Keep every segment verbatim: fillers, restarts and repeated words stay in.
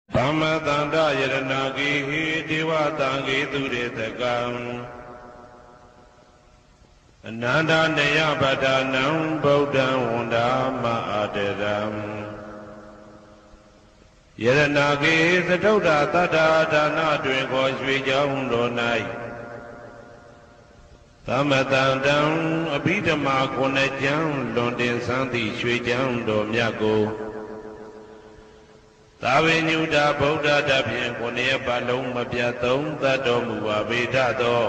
Dhammatanda yaranagi devatangi turetakam Ananda neya badanam Buddham wanda ma'adaram Yaranagi satauda tada dana tuyên kho suy chóng đồ này Dhammatandam abhidhamma kone chang luân tiền sang thị suy chóng đồမြတ်ကို သာဝေညုတာဗုဒ္ဓတဖြင့်ကိုယ်ရပါလုံးမပြတ်သုံးသတ်တော်မူပါဗေဒသော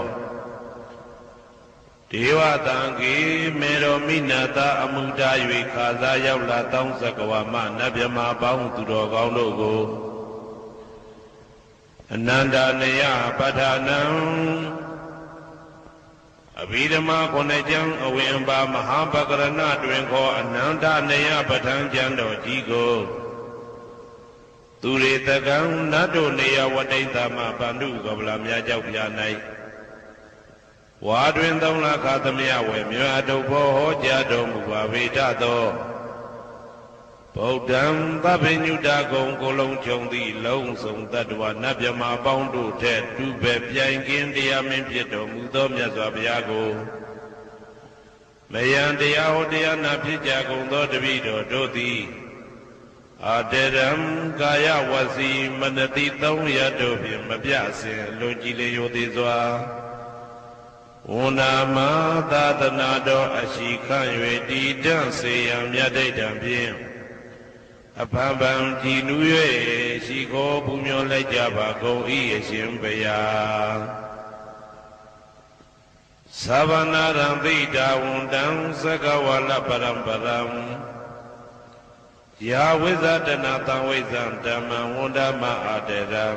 ဒေဝတံကေမေရောမိနာတာအမှုတာ၍ခါစားရောက်လာတောင်းစကဝါမနတ်မြမပေါင်းသူတော်ကောင်းတို့ကိုအနန္တနယပဋ္ဌာနံအဘိဓမ္မာခုနှစ်ကျမ်းအဝင်ပါမဟာပကရဏတွင်ခေါ်အနန္တနယပဋ္ဌာန်းကျမ်းတော်ကြီးကို သူရေတကံနတ်တို့နေယဝတိတ္တမဗန္ဓုကပလာမြတ်ကြောက်ပြာ၌ဝါတွင်သုံးလခါသမယဝေမြတ်တုဘောဟောကြားတော်မူပါဗေဒသောဗုဒ္ဓံသဗ္ဗညုတကုံကိုလုံးခြုံသည့်လုံးစုံတတ္တဝနတ်မြမပေါင်းတို့ထက်တူပဲပြိုင်ကင်းတရားမင်းဖြစ်တော်မူသောမြတ်စွာဘုရားကိုမယံတရားဟောတရားနာဖြစ်ကြကုန်သောတပည့်တော်တို့သည် အာတရံကာယဝစီမနတိသုံးရတို့ဖြင့်မပြစဉ်လွန်ကြည်လျောသေးစွာဝန္နာမသာသနာတော်အရှိခန့်၍တည်တံ့စေရန်မြတ်ဒိဋ္ဌံဖြင့်အဖန်ဖန်ကြည်နူး၍ရှိခိုးပူမျောလိုက်ကြပါကုန်၏အရှင်ဘုရားသဗ္ဗနာရံသိတာဝန္တံသကဝါလပရံပရံ ယာဝိဇာတနာတံဝိဇံဓမ္မံဝန္ဒမအာတရံ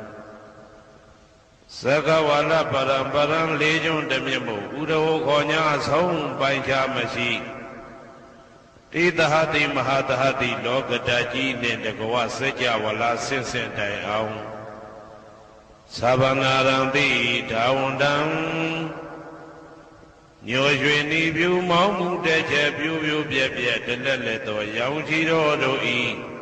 သကဝါလပရံပရံလေးကျွန်းတမြတ်မို့ဥဒဝခေါ်ညာဆုံးပိုင်ချမရှိတိတဟတိမဟာတဟတိလောကတကြီးနှင့်တကဝစัจ java လာဆင့်ဆင့်တိုင်အောင်သဗ္ဗနာရံတိဒါဝန္တံ ညိုရွှေနီပြူမောင်းမှုတဲ့ချက်ပြူပြူပြက်ပြက်တလက်လက်တော်ရောင်ချီတော်တို့ဤ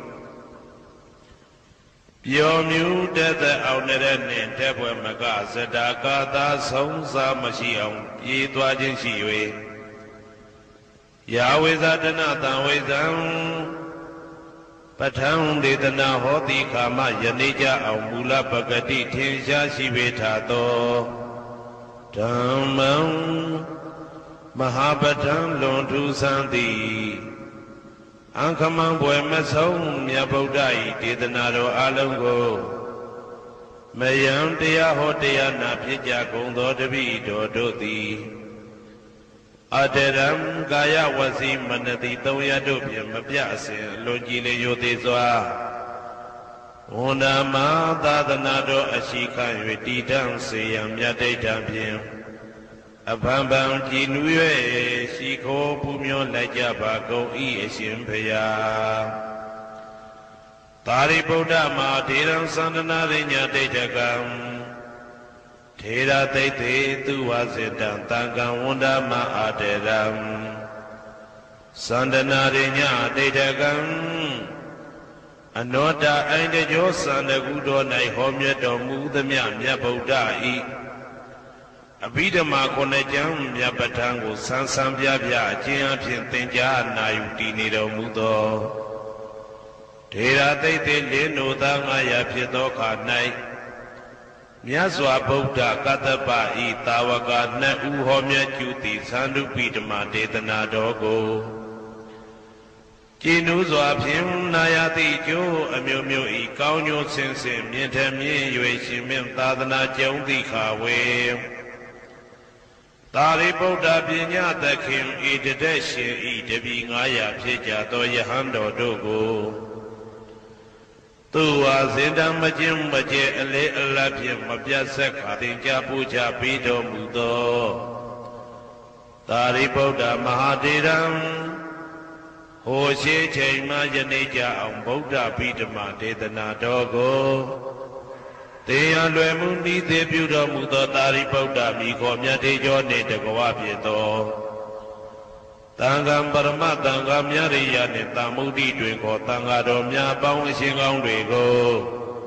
ပျော်မြူတဲ့တဲ့အောင်တဲ့နဲ့တဲ့ဘွယ်မကဇတာကာသာဆုံးစားမရှိအောင်ပြေးသွားခြင်းရှိ၍ယာဝိဇာတနာတံဝိဇံပဋ္ဌံဒေသနာဟောတိခာမယနေ့ကြအောင်မူလပဂတိထင်ရှားရှိပေထသောဓမ္မံ မဟာပဋ္ဌံလွန်ထူးဆန်းသည်အံခမံဘွယ်မဆုံးမြတ်ဗုဒ္ဓ၏ဒေသနာတော်အလုံးကိုမယံတရားဟောတရားနာဖြစ်ကြကုန်သောတပည့်တော်တို့သည်အတရံကာယဝစီမနတိသုံးရတို့ဖြင့်မပြအစဉ်လွန်ကြည်လျောသေးစွာဝန္ဒမသာသနာတော်အရှိခန့်၍တည်တံ့စေရန်မြတ်ဒိဋ္ဌံဖြင့် အဖန်ဖန်ကြည်နူး၍ရှိခိုးပူမျောလိုက်ကြပါကုန်၏အရှင်ဘုရားသာရိပုတ္တမဟာထေရံသန္တနာရိညာဒိဋ္ဌကံထေရသိတ္တေသူဝစေတံတံကံဝန္ဒမအာတရံသန္တနာရိညာဒိဋ္ဌကံအနောတအိန္ဒကျောသန္တကုတော်၌ဟောမြတ်တော်မူသမျှမြတ်ဗုဒ္ဓ၏အဘိဓမ္မာခုနှစ်ကျမ်းမြတ်ပဋ္ဌာန်းကိုဆန်းဆန်းပြပြအကျဉ်းအဖြစ်သင်ကြားနာယူတည်နေတော်မူသောထေရသိတ္တေလင်းနိုသားငါးရာဖြစ်သောခါ၌မြတ်စွာဘုရားကတ္တပဤတာဝကနှစ်ဦးဟောမြတ်ကျူသည်သန္ဓုပိဓမ္မာဒေသနာတော်ကိုကျင့်ဥစွာဖြင့်နာယတိကျိုးအမျိုးမျိုးဤကောင်းကျိုးဆင်းဆင်းမြင့်ထမြင့်၍ရှင်မြတ်သာသနာကျုံတိခါဝေ သာရိပုတ္တပညာသခင်ဤတတဲ့ရှင်ဤတပည့်ငါးရာဖြစ်ကြသောယဟန်တော်တို့ကိုသူဝါစင်တံမကျင်းမကျဲအလေအလတ်ဖြင့်မပြတ်ဆက်ခါသင်ကြားပူဇော်ပေးတော်မူသောသာရိပုတ္တမဟာတေရံဟိုရှိချိန်မှယနေ့ကြအောင်ဗုဒ္ဓဗိဓမ္မာဒေသနာတော်ကို တေယံလွယ်မှုဤသေးပြုတော်မူသောသာရိပုတ္တမိခေါ်မြတ်တေကျော်နှင့်တကဝဖြစ်သောတန်ခါပရမတန်ခါမြရိယနှင့်တမ္မုဒ္ဒိတွင်ခေါ်တန်ခါတော်များပေါင်းအရှင်ကောင်းတွေကို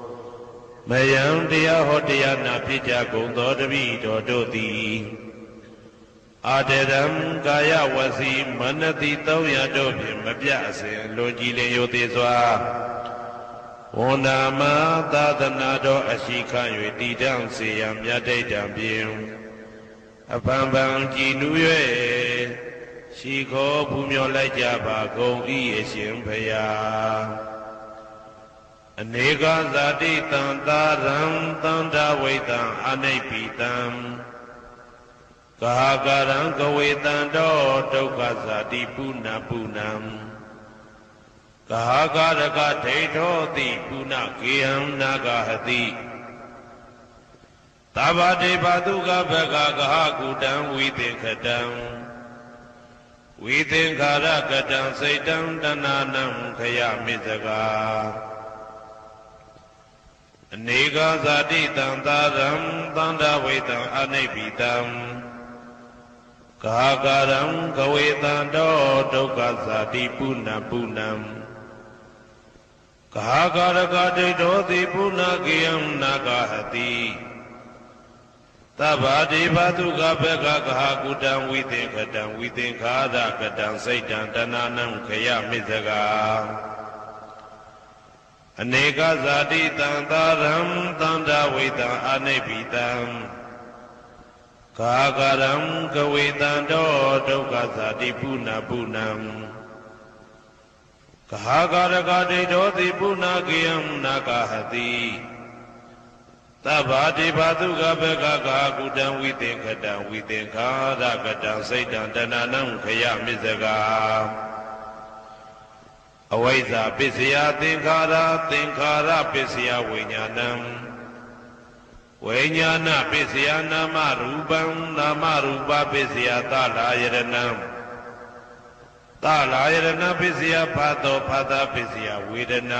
မယံတရားဟောတရားနာဖြစ်ကြကုန်သောတပည့်တော်တို့သည်အာတရံကာယဝစီမနတိသုံးရတို့ဖြင့်မပြအစဉ်လွန်ကြည်လင်ရိုသေစွာဝန္ဒာမသာသနာတော်အရှိခံ၍တည်တံ့စေရန်မြတ်တိတ်တံဖြင့်အပံပံကြည်နူး၍ရှိခေါ်ပူမျောလိုက်ကြပါကုန်၏အရှင်ဘုရားအနေကဇာတိတံသာရံသန္တာဝိတံအနိဗ္ဗိတံကာကရံကဝေတံတောဒုက္ခဇာတိပုဏ္ဏပုဏ္ဏံကာကရကဒိဋ္ဌောတိပုဏ္ဏကေယံနာဂဟတိသဗ္ဗတေဘတုကဘဂကဟကုတံဝိသင်္ခတံဝိသင်္ခာရကတံစိတ်တံတဏနံခယမိစကာအနေကဇာတိတံသာရံသန္တာဝေတံအနိဗ္ဗိတံကာကရံကဝေတံတောဒုက္ခဇာတိပုဏ္ဏပုဏ္ဏံကာကရကဒိဋ္ဌောတိပုဏ္ဏကေယံနာဂဟတိသဗ္ဗတိဘတုကဘဂကဟကုတံဝိသင်္ခတံဝိသင်္ခာရကတံစိတ်တံတဏနံခယမိစကာအနေကဇာတိတံသာရံသန္တာဝိတံအနိဗ္ဗိတံကာကရံကဝေတံတောဒုက္ခဇာတိပုဏ္ဏပုဏ္ဏံကာကရကဒိဋ္ဌောတိပုဏ္ဏကေယံနာဂဟတိသဗ္ဗတိဘတုကဘဂကကုတံဝိသင်္ခတံဝိသင်္ခာရကတံစိတ်တံတဏနံခယမိစကာအဝိဇ္ဇာပစ္စယသင်္ခါရသင်္ခါရပစ္စယဝိညာဏံဝိညာဏပစ္စယနာမရူပံနာမရူပပစ္စယသလာယရဏံသလာယရဏပစ္စယဖတ်သောဖတ်တာပစ္စယဝေဒနာ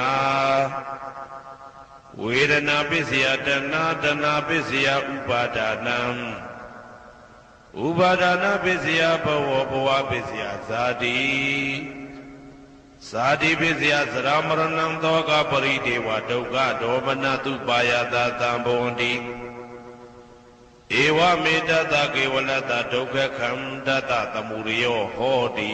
ဝေဒနာပစ္စယတဏတဏပစ္စယဥပါဒနာဥပါဒနာပစ္စယဘဝဘဝပစ္စယဇာတိဇာတိပစ္စယသရမရဏံသောကပရိဒေဝဒုက္ခဒေါမနတုပါယတာသံဘဝန္တိဧဝမေတ္တကေဝလတ္တဒုက္ခခန္တတသမုရိယောဟောတိ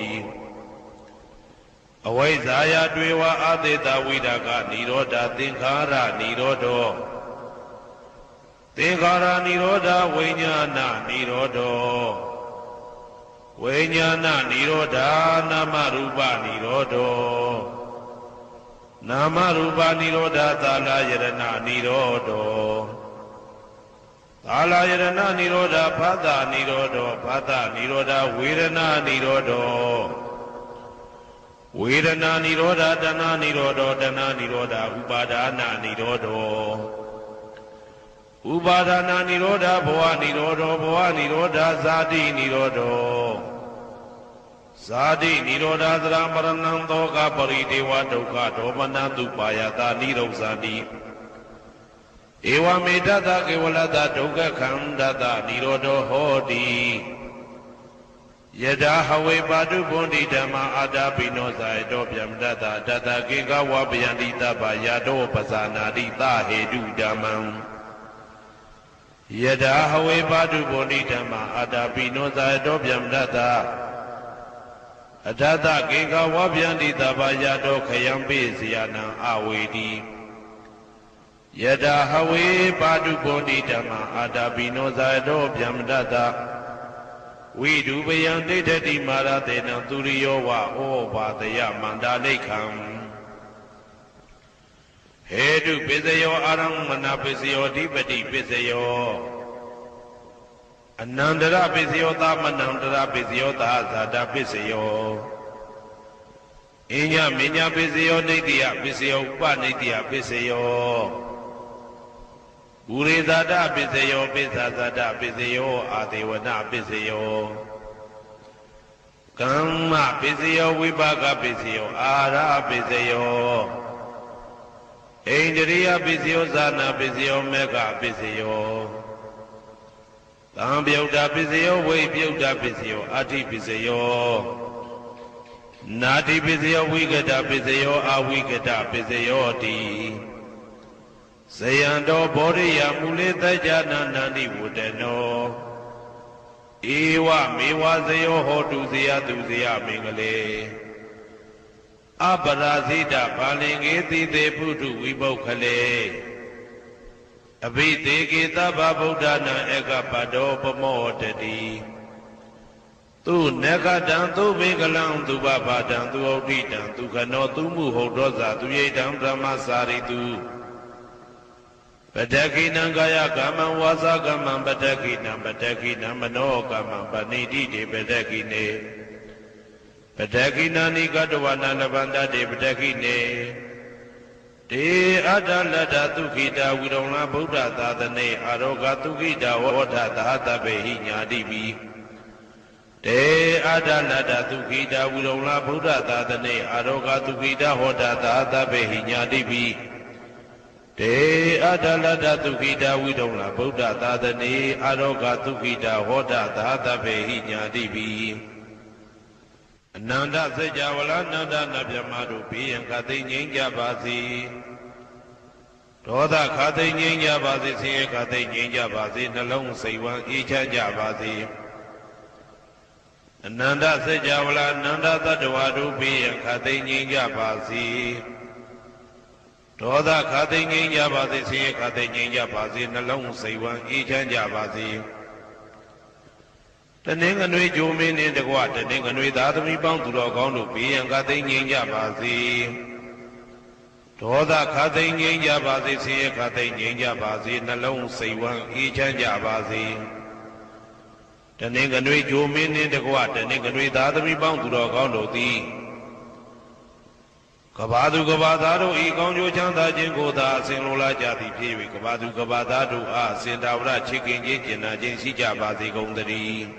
အဝိဇ္ဇာယတွေဝအာသေတဝိဒကနိရောဓသင်္ခါရနိရောဓောသင်္ခါရနိရောဓဝိညာဏနိရောဓောဝိညာဏနိရောဓနာမရူပနိရောဓောနာမရူပနိရောဓသာလယရဏနိရောဓောသာလယရဏနိရောဓဖသနိရောဓောဖသနိရောဓဝေဒနာနိရောဓောဝေဒနာနိရောဓတဏနိရောဓောတဏနိရောဓဥပါဒနာနိရောဓောဥပါဒနာနိရောဓဘဝနိရောဓောဘဝနိရောဓဇာတိနိရောဓောဇာတိနိရောဓသရမရဏံသောကပရိဒေဝဒုက္ခဒေါမနတုပါယတာနိရောဇာတိဧဝမေတ္တကေဝလတ္တဒုက္ခခန္တတနိရောဓောဟောတိယထာဟဝေပါတုဗုန်တိဓမ္မာအာတာပိနောဇာယတောဗျမတတတတကေကဝပယန္တိတပ္ပယတောပဇာနာတိသဟေတုဓမ္မံယထာဟဝေပါတုဗုန်တိဓမ္မာအာတာပိနောဇာယတောဗျမတတအထတကေကဝပယန္တိတပ္ပယတောခယံပိစီယနံအဝေတိယထာဟဝေပါတုဗုန်တိဓမ္မာအာတာပိနောဇာယတောဗျမတတဝိဒုပယံဒိဋ္ဌတိမာရတေနံသူရိယောဝဩဘာတယမန္တာလိခံဟေတုပစ္စယောအာရမဏပစ္စယောဓိပတိပစ္စယောအနန္တရပစ္စယောသမနန္တရပစ္စယောသာဇာတပစ္စယောအညမညပစ္စယောနိတ္တိယပစ္စယောဥပနိတ္တိယပစ္စယောဘူရိဇာတပစ္စယောပိစ္ဆာဇာတပစ္စယောအာဒေဝနပစ္စယောကမ္မပစ္စယောဝိပါကပစ္စယောအာရပစ္စယောဣန္ဒြိယပစ္စယောဇာနာပစ္စယောမေဃပစ္စယောသံပြုတ်တာပစ္စယောဝိပြုတ်တာပစ္စယောအာတိပစ္စယောနာတိပစ္စယောဝိကတပစ္စယောအာဝိကတပစ္စယောတိ Sayanto Bodhiya Mulita Jananandi Wudeno Ewa Mewa Zayo Hotu Zia Duzia Mingale Aparazita Palingeti De Putu Vibokale Abhite Gita Babudana Eka Pado Pamotati Tu Nekadan Tu Vingalam Tu Babadan Tu Odidan Tu Kano Tu Muhodoza Tu Yedam Brahmasari Tu Padakina Gaya Gaman Wasa Gaman Padakina Padakina Mano Gaman Paniti De Padakine Padakina Nikadwana Lavanda De Padakine De Adalada Tukita Widona Buddha Tadane Aroga Tukita Wata Tata Behinya Dibi De Adalada Tukita Widona Buddha Tadane Aroga Tukita Wata Tata Behinya Dibi De Adalada Tukita Widona Buddha Tadane Aroga Tukita Wata Tata Behinya Dibi Nanda Sejavala Nanda Nabyamadu Pi and Kati Ninja Basi Toda Kati Ninja Basi Se Kati Ninja Basi Nalong Saiwan Icha Jabasi Nanda Sejavala Nanda Tadwadu Pi and Kati Ninja Basi Toda Kati Ninja Basi Se Kati Ninja Basi Nalong Saiwan Icha Jabasi The Ninganui Jumin in the water, Ninganui Dadami bound to Logondo be and Gating in Jabasi. Toda Kating in Jabasi, see a Kating in Jabasi, and alone say one each and Jabasi. The Ninganui Jumin in the water, Ninganui Dadami bound to Logondo thee. Kabadu Gabadado, Egonjo Chanda Jingoda, Sinola Jati Pivi, Kabadu Gabadado, Ah, Sindavra, Chicken Jikin, Jinsi Jabasi Gondari.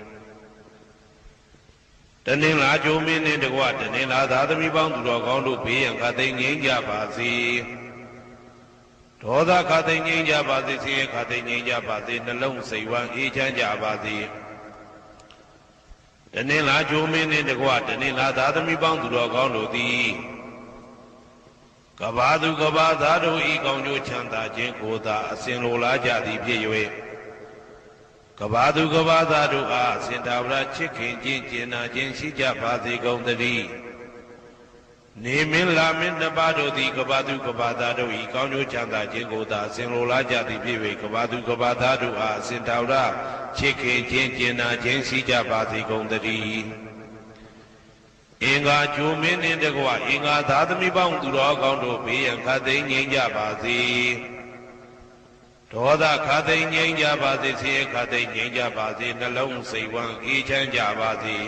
The Nila Jumin in the water, Nila Dadami bound to Logondo P and Kating in Jabasi. Toda Kating in Jabasi, see Kating in Jabasi, the lone say one each and Jabasi. The Nila Jumin in the water, Nila Dadami bound to Logondo D. Kabadu Gabadado, Egonjo Chanda, Jinkoda, Sinola Jadi Piwe. Kabadu Gabadado, Ah, Sindavra Chicken, Jinjina, Jinsi Jabasi Gondari. Nimin Lamin Nabado, the Kabadu Gabadado, Egonjo Chanda, Jinkoda, Sinola Jadi Piwe, Kabadu Gabadado, Ah, Sindavra Chicken, Jinjina, Jinsi Jabasi Gondari. Inga Jumin in the Gua, Inga Dadami bound to Logondo P and Kating in Jabasi. Toda Kating in Jabasi, see Kating in Jabasi, and alone say one each and Jabasi.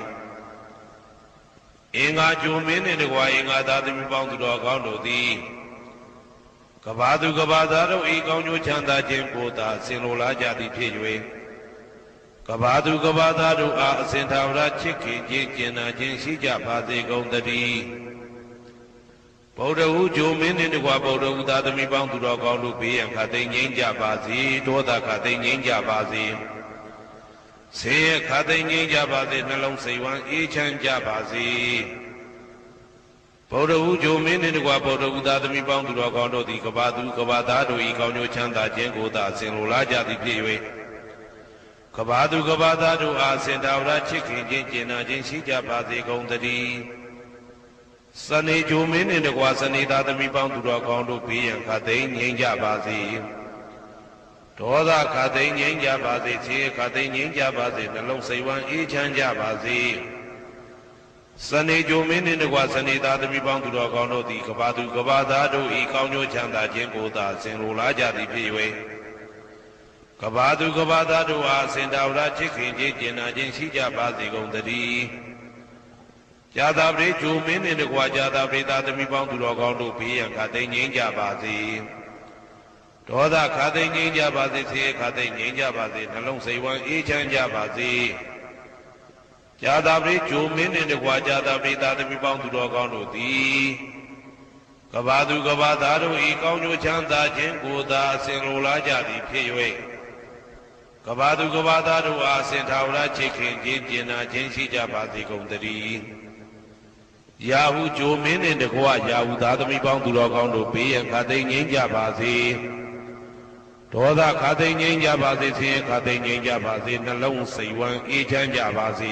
Inga Jumin in the Gua, Inga Dadami bound to Logondo D. Kabadu Gabadaro, Egonjo Chanda Jinkota, Sinola Jadi Piwe. Kabadu Gabadado, Ah, Sintavra Chicken, Jinjina, Jinsi Jabasi Gondari. Boda Ujumin in the Waboda Udadami bound to Logondo P and Kating in Jabasi, Toda Kating in Jabasi. Say Kating in Jabasi, Nalong say one each and Jabasi. Boda Ujumin in the Waboda Udadami bound to Logondo, the Kabadu Gabadado, Egonjo Chanda, Jengoda, Sinola Jadi Piwe. Kabadu Gabadado, Ah, Sindavra Chicken, Jinjina, Jinsi Jabasi Gondari. Sunny Jumin in the Guasani Dadami bound to Logondo P and Kating in Jabasi. Toda Kating in Jabasi, see Kating in Jabasi, the long say one each and Jabasi. Sunny Jumin in the Guasani Dadami bound to Logondo, the Kabadu Gabadado, Egonjo Chanda, Jingoda, Sinola Jadi Piwe. Kabadu Gabadado, Ah, Sindavra Chicken, Jinjina, Jinsi Jabasi Gondari. Jadabri Jumin in the Guajadabri Dadami bound to Logondo P and Kating in Jabasi. Toda Kating in Jabasi, see Kating in Jabasi, Nalong say one each and Jabasi. Jadabri Jumin in the Guajadabri Dadami bound to Logondo D. Kabadu Gabadado, Egonjo Chanda, Jinkoda, Sinola Jadi Piwe. Kabadu Gabadado, Ah, Sintavra Chicken, Jinjina, Jinsi Jabasi Gondari. Yahu Jumin in the Gua, Yahu Dadami bound to Logondo P and Kating in Jabasi. ဒေါသခါသိငြိမ်းကြပါစေဆင်းရဲခါသိငြိမ်းကြပါစေနှလုံးစိတ်ဝမ်းအေးချမ်းကြပါစေ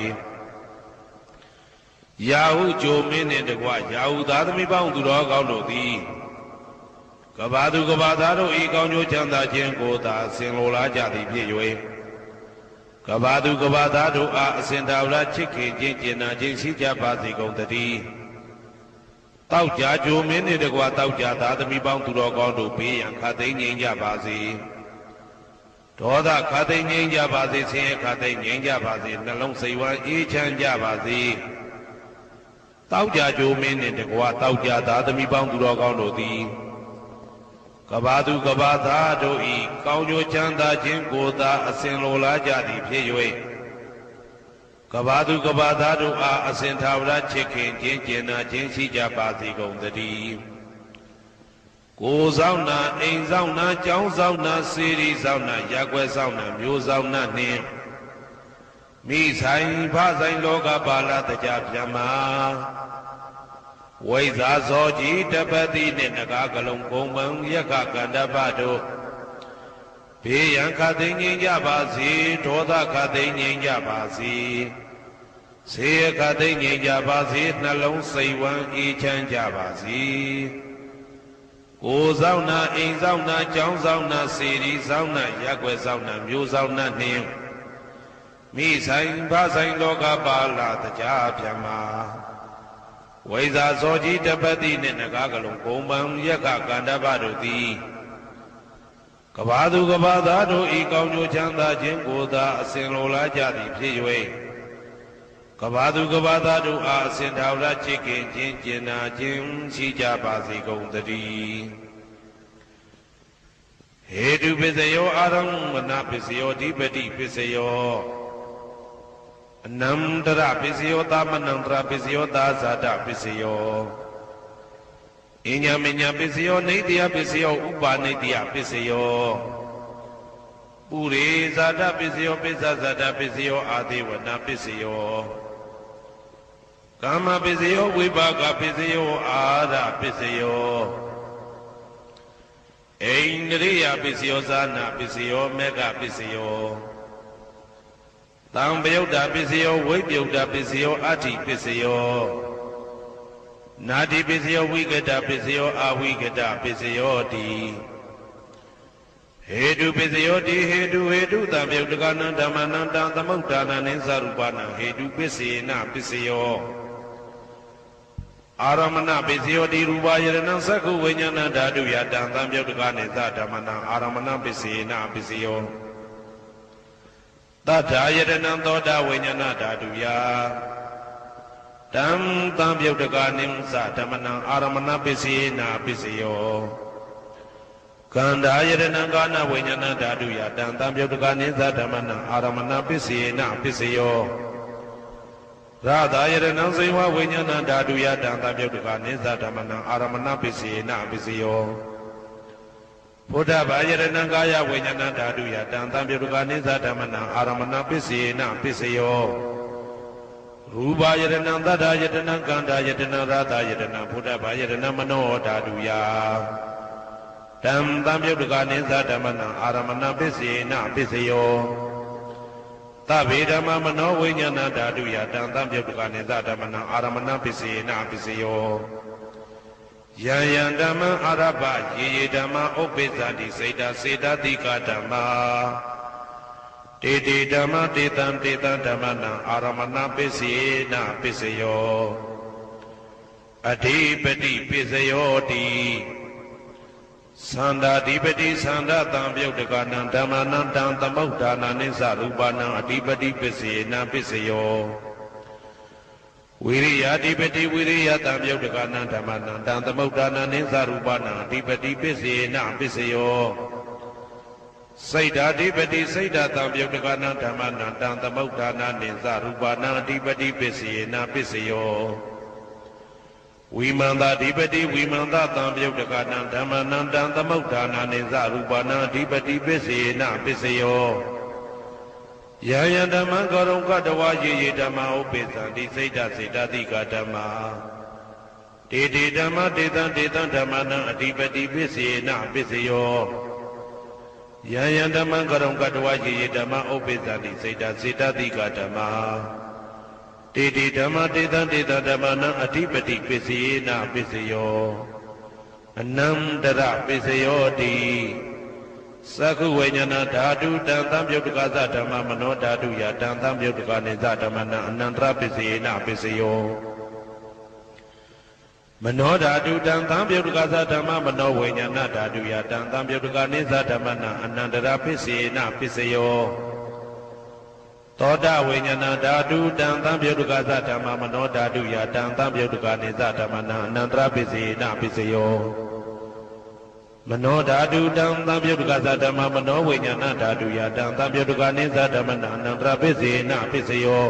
ရာဟုကြိုမင်းနှင့်တကွရာဟုသားသမီးပေါင်းသူတော်ကောင်းတို့သည်ကဘာသူကဘာသားတို့ဤကောင်းကျိုးချမ်းသာခြင်းကိုသာဆင်လိုလားကြသည်ဖြစ်၍ကဘာသူကဘာသားတို့အားအစဉ်တာဝရချစ်ခင်ခြင်းကျင်နာခြင်းရှိကြပါစေကုန်သတည်းတောက်ကြကြိုမင်းနှင့်တကွတောက်ကြသားသမီးပေါင်းသူတော်ကောင်းတို့ဘေးရန်ခါသိငြိမ်းကြပါစေဒေါသခါသိငြိမ်းကြပါစေဆင်းရဲခါသိငြိမ်းကြပါစေနှလုံးစိတ်ဝမ်းအေးချမ်းကြပါစေတောက်ကြကြိုမင်းနှင့်တကွတောက်ကြသားသမီးပေါင်းသူတော်ကောင်းတို့သည်ကဘာသူကဘာသားတို့ဤကောင်းကျိုးချမ်းသာခြင်းကိုသာအစဉ်လိုလားကြသည်ဖြစ်၍ကဘာသူကဘာသားတို့အားအစဉ်သာဝရချစ်ခင်ခြင်းကျင်နာခြင်းရှိကြပါစေကုန်သတည်းကိုယ်ဆောင်နာအိမ်ဆောင်နာကျောင်းဆောင်နာစေရီဆောင်နာရက်ွယ်ဆောင်နာမျိုးဆောင်နာနှင့်မိဆိုင်ဖဆိုင်လောကပါဠတကြပြမဝိဇာဇောကြီးတပတိနှင့်နဂါကလုံးကုံမံယက္ခကန္တပတို့ဘေးရန်ခသိငြိမ်းကြပါစေဒေါသခသိငြိမ်းကြပါစေဆေးခသိငြိမ်းကြပါစေနှလုံးစိတ်ဝမ်းအေးချမ်းကြပါစေကိုယ်ဆောင်နာအိမ်ဆောင်နာကျောင်းဆောင်နာစေရီဆောင်နာရက်ွယ်ဆောင်နာမျိုးဆောင်နာနှင့်မိဆိုင်ဖဆိုင်လောကပါဠတကြပြမဝိဇာဇောကြီးတပတိနှင့်နဂါကလုံးကုံပံယက္ခကန္တပတို့သည်ကဘာသူကဘာသားတို့ဤကောင်းကျိုးချမ်းသာခြင်းကိုသာအစဉ်လိုလားကြသည်ဖြစ်၍ကဘာသူကဘာသားတို့အားအစဉ်သာဝရချစ်ခင်ခြင်းကျင်နာခြင်းရှိကြပါစေကုန်သတည်းဟေတုပစ္စယောအာရမဏပစ္စယောဓိပတိပစ္စယောအနန္တရပစ္စယောသမနန္တရပစ္စယောသာဇာတပစ္စယောအညမညပစ္စယောနေတယပစ္စယောဥပါနေတယပစ္စယောပုရိဇာတပစ္စယောပိစ္ဆဇာတပစ္စယောအာဒေဝနာပစ္စယောကာမပစ္စယောဝိပါကပစ္စယောအာရပစ္စယောအိန္ဒြိယပစ္စယောဇာနာပစ္စယောမေဃပစ္စယောတံပယုတ်တာပစ္စယောဝိပယုတ်တာပစ္စယောအဋ္ဌိပစ္စယောနာတိပစ္စယောဝိကတပစ္စယောအဝိကတပစ္စယောတိဟေတုပစ္စယောတိဟေတုဟေတုတံပယုတ်တကနံဓမ္မနံတံသမုဋ္ဌာနံနိသရူပနံဟေတုပစ္စေနပစ္စယောအာရမဏပစ္စယောတိရူပယရဏံသက္ခုဝိညာဏဓာတုယတံသံပယုတ်တကနိသဓမ္မနံအာရမဏပစ္စေနပစ္စယောတထာယတနံသောတာဝိညာဏဓာတုယတံသံပယုတ်တကနိသဓမ္မနံအာရမဏပစ္စေနပစ္စယောကန္ဓာယတနံကာနဝိညာဏဓာတုယတံသံပယုတ်တကနိသဓမ္မနံအာရမဏပစ္စေနပစ္စယောရာသာယတနံစေဝဝိညာဏဓာတုယတံသံပယုတ်တကနိသဓမ္မနံအာရမဏပစ္စေနပစ္စယောဘုဒ္ဓဘာယတနံကာယဝိညာဏဓာတုယတံသံပယုတ်တကနိသဓမ္မနံအာရမဏပစ္စေနပစ္စယောရူပယတနံသတ္တယတနံကန္ဓာယတနံရာသာယတနံဘုဒ္ဓဘာယတနံမနောဓာတုယတံသံပယုတ်တကနိသဓမ္မနံအာရမဏပစ္စေနပစ္စယောသဗ္ဗေဓမ္မမနောဝိညာဏဓာတုယတံသံပယုတ်တကနိသဓမ္မနံအာရမဏပစ္စေနပစ္စယောယံယံဓမ္မအာရပယေယေဓမ္မဥပ္ပိသတိစေတစေတတိကဓမ္မာတေတေဓမ္မတေတံတေတံဓမ္မနံအာရမဏပစ္စေနပစ္စယောအဓိပတိပစ္စယောတိသန္တာဓိပတိသန္တာတံပယုတ်တကနံဓမ္မနံတံသမုဋ္ဌာနနိသရူပနံအဓိပတိပစ္စေနပစ္စယောဝိရိယဓိပတိဝိရိယတံပယုတ်တကနံဓမ္မနံတံသမုဋ္ဌာနနိသရူပနံအဓိပတိပစ္စေနပစ္စယောစိတ်ဓာဓိပတိစိတ်ဓာတံပယုတ်တကနံဓမ္မနံတံသမုဋ္ဌာနနိသရူပနံအဓိပတိပစ္စေနပစ္စယောဝိမန္တာဓိပတိဝိမန္တာတံပယုတ်တကနံဓမ္မနံတံသမုဋ္ဌာနနိသရူပနံအဓိပတိပစ္စေနပစ္စယောယံယံဓမ္မံကောရုံကတဝါယေယေဓမ္မဥပ္ပိသံတိစိတ်ဓာစေတတိကဓမ္မာတေတေဓမ္မတေတံတေတံဓမ္မနံအဓိပတိပစ္စေနပစ္စယောယယံယံဓမ္မကရုံကတဝယေယေဓမ္မဥပ္ပိသတိစိတ်တစေတတိကဓမ္မတေတိဓမ္မတေတံတေတဓမ္မနံအဓိပတိပစ္စယေနပစ္စယောအနန္တရပစ္စယောတိသက္ခုဝိညာဏဓာတုတံသံယုတ်တကသဓမ္မမနောဓာတုယတံသံယုတ်တကနေသဓမ္မနံအနန္တရပစ္စယေနပစ္စယောမနောဓာတုတံသံယုတ်တကသဓမ္မမနောဝိညာဏဓာတုယတံသံယုတ်တကနေသဓမ္မနံအနန္တရပစ္စယေနပစ္စယောသောတဝိညာဏဓာတုတံသံယုတ်တကသဓမ္မမနောဓာတုယတံသံယုတ်တကနေသဓမ္မနံအနန္တရပစ္စယေနပစ္စယောမနောဓာတုတံသံယုတ်တကသဓမ္မမနောဝိညာဏဓာတုယတံသံယုတ်တကနေသဓမ္မနံအနန္တရပစ္စယေနပစ္စယော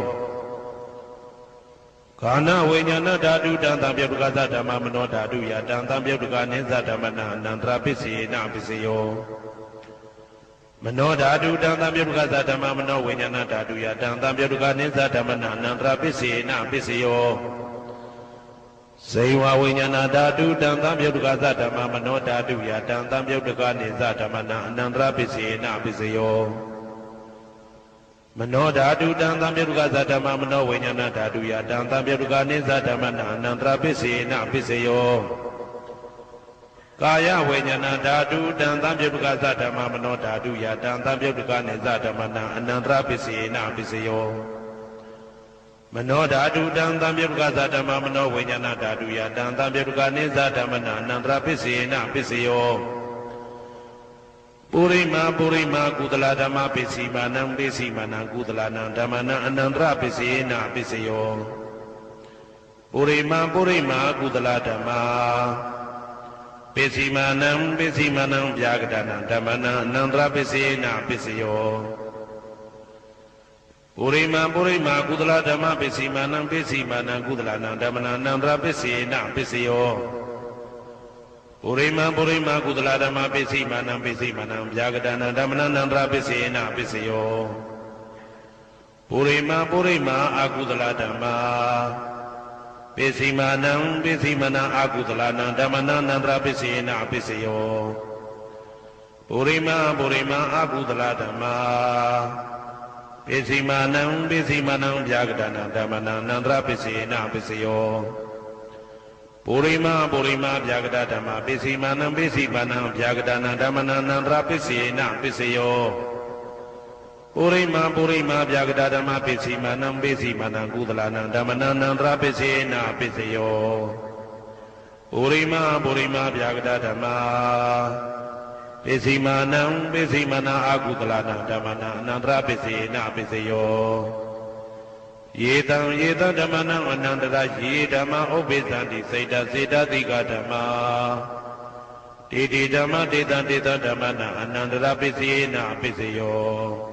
ခန္ဓာဝိညာဏဓာတုတံသံယုတ်တကသဓမ္မမနောဓာတုယတံသံယုတ်တကနေသဓမ္မနံအနန္တရပစ္စယေနပစ္စယောမနောဓာတုတံသံယုတ်တကသဓမ္မမနောဝိညာဏဓာတုယတံသံယုတ်တကနေသဓမ္မနံအနန္တရပစ္စယေနပစ္စယောဇေဝဝိညာဏဓာတုတံသံယုတ်တကသဓမ္မမနောဓာတုယတံသံယုတ်တကနေသဓမ္မနံအနန္တရပစ္စယေနပစ္စယောမနောဓာတုတံသံယုတ်တကသဓမ္မမနောဝိညာဏဓာတုယတံသံယုတ်တကနေသဓမ္မနံအနန္တရပစ္စယေနပစ္စယောကာယဝိညာဏဓာတုတံသံယုတ်တကသဓမ္မမနောဓာတုယတံသံယုတ်တကနေသဓမ္မနံအနန္တရပစ္စယေနပစ္စယောမနောဓာတုတံသံယုတ်တကသဓမ္မမနောဝိညာဏဓာတုယတံသံယုတ်တကနေသဓမ္မနံအနန္တရပစ္စယေနပစ္စယောပုရိမာပုရိမာကုသလဓမ္မပစ္စည်းမာနံပစ္စည်းမာနံကုသလနံဓမ္မနံအနန္တရပစ္စယေနပစ္စယောပုရိမာပုရိမာကုသလဓမ္မပစ္စည်းမာနံပစ္စည်းမာနံဗျာကတနံဓမ္မနံအနန္တရပစ္စယေနပစ္စယောပုရိမာပုရိမာကုသလဓမ္မပစ္စည်းမာနံပစ္စည်းမာနံကုသလနံဓမ္မနံအနန္တရပစ္စယေနပစ္စယောပုရိမာပုရိမာကုသလဓမ္မပစ္စည်းမာနံပစ္စည်းမာနံဗျာကတနံဓမ္မနံအနန္တရပစ္စယေနပစ္စယောပုရိမာပုရိမာအကုသလဓမ္မပစ္စည်းမာနံပစ္စည်းမာနံအကုသလနံဓမ္မနံအနန္တရပစ္စယေနပစ္စယောပုရိမာပုရိမာအကုသလဓမ္မပစ္စည်းမာနံပစ္စည်းမာနံဗျာကတနံဓမ္မနံအနန္တရပစ္စယေနပစ္စယောပုရိမာပုရိမာဗျာကတဓမ္မပစ္စည်းမာနံပစ္စည်းမာနံဗျာကတနံဓမ္မနံအနန္တရပစ္စယေနပစ္စယောပုရိမာပုရိမာဗျာကတဓမ္မပစ္စည်းမာနံပစ္စည်းမာနံကုသလနံဓမ္မနံအနန္တရပစ္စယေနပစ္စယောပုရိမာပုရိမာဗျာကတဓမ္မပစ္စည်းမာနံပစ္စည်းမာနံအကုသလနံဓမ္မနံအနန္တရပစ္စယေနပစ္စယောယေတံယေတံဓမ္မနံအနန္တရယေဓမ္မဥပ္ပိသန္တိစိတ်တစေတတိကဓမ္မတေတိဓမ္မတေတံတေတံဓမ္မနံအနန္တရပစ္စယေနပစ္စယော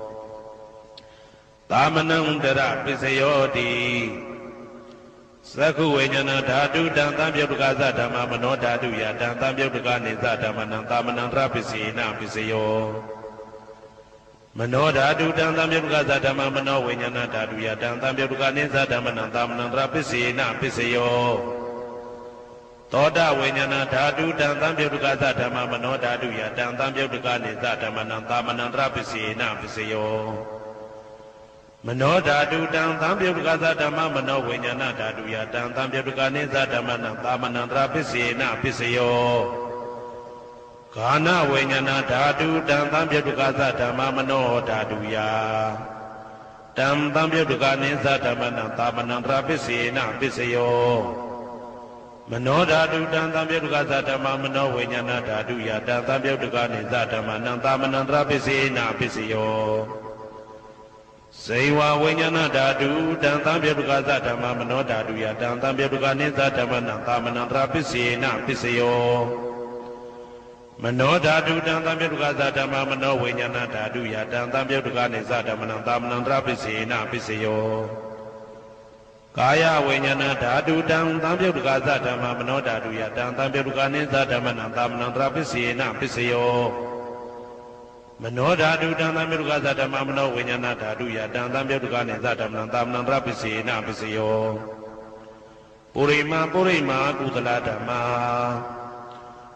သာမနံတရပစ္စယောတိသက္ခုဝိညာဏဓာတုတံသံယုတ်တကသဓမ္မမနောဓာတုယတံသံယုတ်တကနေသဓမ္မနံသာမနံတရပစ္စယေနပစ္စယောမနောဓာတုတံသံယုတ်တကသဓမ္မမနောဝိညာဏဓာတုယတံသံယုတ်တကနေသဓမ္မနံသာမနံတရပစ္စယေနပစ္စယောသောတဝိညာဏဓာတုတံသံယုတ်တကသဓမ္မမနောဓာတုယတံသံယုတ်တကနေသဓမ္မနံသာမနံတရပစ္စယေနပစ္စယောမနောဓာတုတံသံယုတ်တကသဓမ္မမနောဝိညာဏဓာတုယတံသံယုတ်တကနေသဓမ္မနံသာမနံတရပစ္စယေနပစ္စယောခန္ဓာဝိညာဏဓာတုတံသံယုတ်တကသဓမ္မမနောဓာတုယတံသံယုတ်တကနေသဓမ္မနံသာမနံတရပစ္စယေနပစ္စယောမနောဓာတုတံသံယုတ်တကသဓမ္မမနောဝိညာဏဓာတုယတံသံယုတ်တကနေသဓမ္မနံသာမနံတရပစ္စယေနပစ္စယောဇေဝဝိညာဏဓာတုတံသံယုတ်တကသဓမ္မမနောဓာတုယတံသံယုတ်တကနေသဓမ္မနံသာမနံတရပစ္စယေနပစ္စယောမနောဓာတုတံသံယုတ်တကသဓမ္မမနောဝိညာဏဓာတုယတံသံယုတ်တကနေသဓမ္မနံသာမနံတရပစ္စယေနပစ္စယောကာယဝိညာဏဓာတုတံသံယုတ်တကသဓမ္မမနောဓာတုယတံသံယုတ်တကနေသဓမ္မနံသာမနံတရပစ္စယေနပစ္စယောမနောဓာတုတံသံယုတ်တကသဓမ္မမနောဝိညာဏဓာတုယတံသံယုတ်တကနေသဓမ္မနံသာမနံတရပစ္စယေနပစ္စယောပုရိမာပုရိမာကုသလဓမ္မပ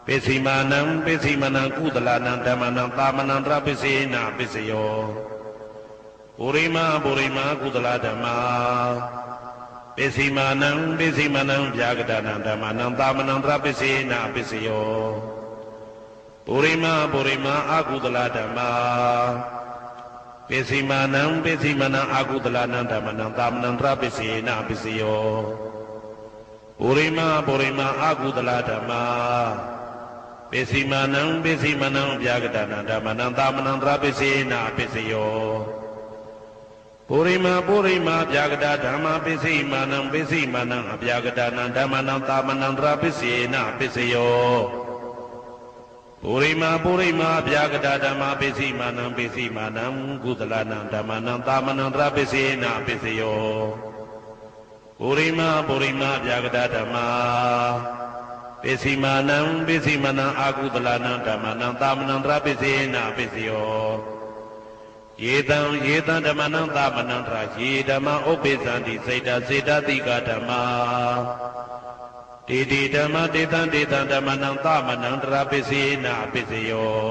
ပိစိမာနံပိစိမနံကုသလနံဓမ္မနံသာမနံတရပိစေနပိစယောပုရိမပုရိမကုသလဓမ္မာပိစိမာနံပိစိမနံဗျာဂဒနံဓမ္မနံသာမနံတရပိစေနပိစယောပုရိမပုရိမအကုသလဓမ္မာပိစိမာနံပိစိမနံအကုသလနံဓမ္မနံသာမနံတရပိစေနပိစယောပုရိမပုရိမအကုသလဓမ္မာပိစိမာနံပိစိမနံဗျာဂဒနံဓမ္မနံသာမနံတရပိစေနပိစယောပုရိမပုရိမဗျာဂဒဓမ္မပိစိမာနံပိစိမာနံအဗျာဂဒနံဓမ္မနံသာမနံတရပိစေနပိစယောပုရိမပုရိမဗျာဂဒဓမ္မပိစိမာနံပိစိမာနံကုသလနံဓမ္မနံသာမနံတရပိစေနပိစယောပုရိမပုရိမဗျာဂဒဓမ္မပိစိမာနံပိစိမနံအာကုသလနံဓမ္မနံသာမနံတရပိစေနပိစယောယေတံယေတံဓမ္မနံသာမနံတရယေဓမ္မဥပ္ပိသံတိစေတစေတတိကဓမ္မာတေတိဓမ္မတေတံတေတံဓမ္မနံသာမနံတရပိစေနပိစယော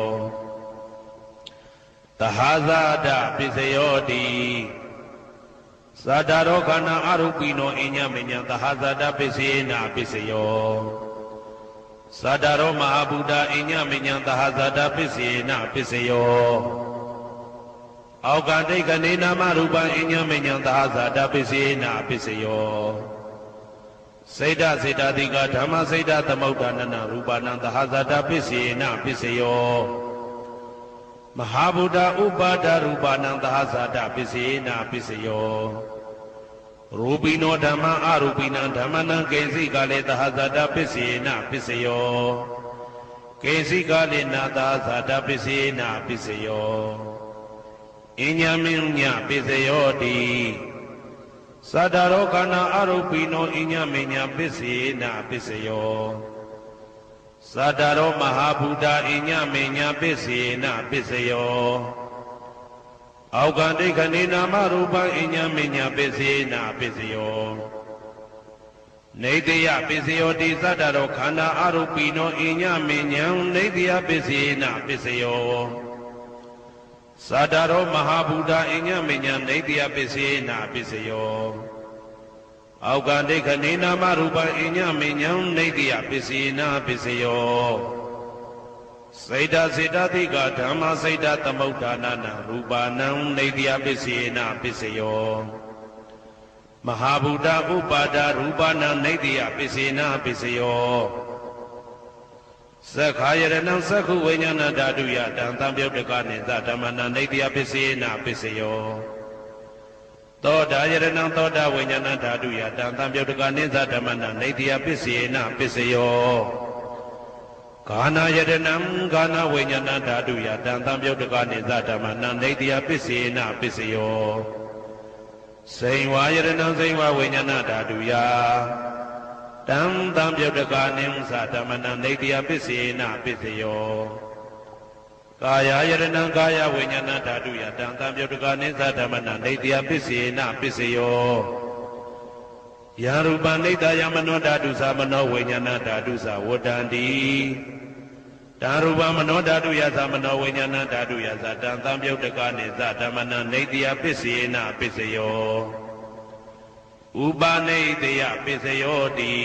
သဟာဇာတပိစယောတိသာဒရောခဏအရုပိနောအညမညံသဟာဇာတပိစေနပိစယောသာဒရောမဟာဗုဒ္ဓအညမညံသဟာဇာတပိစေနပိစယောအောက်ကတိတ်ကနေနာမရူပအညမညံသဟာဇာတပိစေနပိစယောစေတစေတတိကဓမ္မစေတသမုဒ္ဒနာနရူပနံသဟာဇာတပိစေနပိစယောမဟာဗုဒ္ဓဥပါဒရူပနံသဟာဇာတပိစေနပိစယောရူပိနောဓမ္မအရူပိနံဓမ္မနံကေစီကလေသဟာဇာတပိစေနပိစယောကေစီကလေနာသဟာဇာတပိစေနပိစယောအညမင်းညပိစယောတိသတ္တရောခဏအရုပိနောအညမညပိစေနပိစယောသတ္တရောမဟာဗုဒ္ဓအညမညပိစေနပိစယောအောက်ကတိခဏိနာမရူပအညမညပိစေနပိစယောနေတယပိစယောတိသတ္တရောခန္ဓာအရုပိနောအညမညံနေတယပိစေနပိစယောသတ္တရောမဟာဗုဒ္ဓအညမညံနေတယပိစေနပိစယောအောက်ကတိခဏိနာမရူပအညမညံနေတယပိစေနပိစယောစေတစေတတိကဓမ္မစေတသမုဒ္ဒနာနရူပနံနေတယပိစေနပိစယောမဟာဗုဒ္ဓဥပါဒရူပနံနေတယပိစေနပိစယောသက္ခာယရဏံသက္ခုဝိညာဏဓာတုယတံသံပြုတ်တကနိသဓမ္မနံနေတယပိစေနပိစယောသောတာယရဏံသောတာဝိညာဏဓာတုယတံသံပြုတ်တကနိသဓမ္မနံနေတယပိစေနပိစယောဂာနာယရဏံဂာနာဝိညာဏဓာတုယတံသံပြုတ်တကနိသဓမ္မနံနေတယပိစေနပိစယောစိန်ဝါယရဏံစိန်ဝါဝိညာဏဓာတုယတံသံပြုတ်တကနိသဓမ္မနံနေတယပိစေနပိစယောကာယယရဏံကာယဝိညာဏဓာတုယတံသံပြုတ်တကနိသဓမ္မနံနေတယပိစေနပိစယောယရူပနိတယမနောဓာတုသမနောဝိညာဏဓာတုသဝတ္တန္တိတံရူပမနောဓာတုယသမနောဝိညာဏဓာတုယသတံသံပြုတ်တကနိသဓမ္မနံနေတယပိစေနပိစယောဥပနိတယပိစယောတိ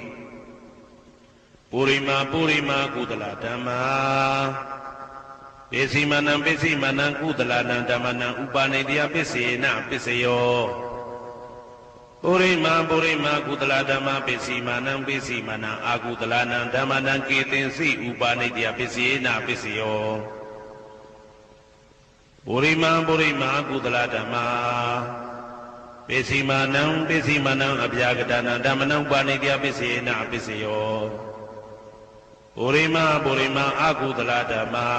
ပုရိမာပုရိမာကုသလဓမ္မာပိစိမနံပိစိမနံကုသလနံဓမ္မနံဥပနိတယပိစေနပိစယောပုရိမာပုရိမာကုသလဓမ္မပိစိမနံပိစိမနံအာကုသလနံဓမ္မနံကေတင်စီဥပနိတယပိစေနပိစယောပုရိမာပုရိမာကုသလဓမ္မာပိစိမနံပိစိမနံအဗျာကတနံဓမ္မနံဥပနိတယပိစေနပိစယောပုရိမာပုရိမာအာကုသလဓမ္မာ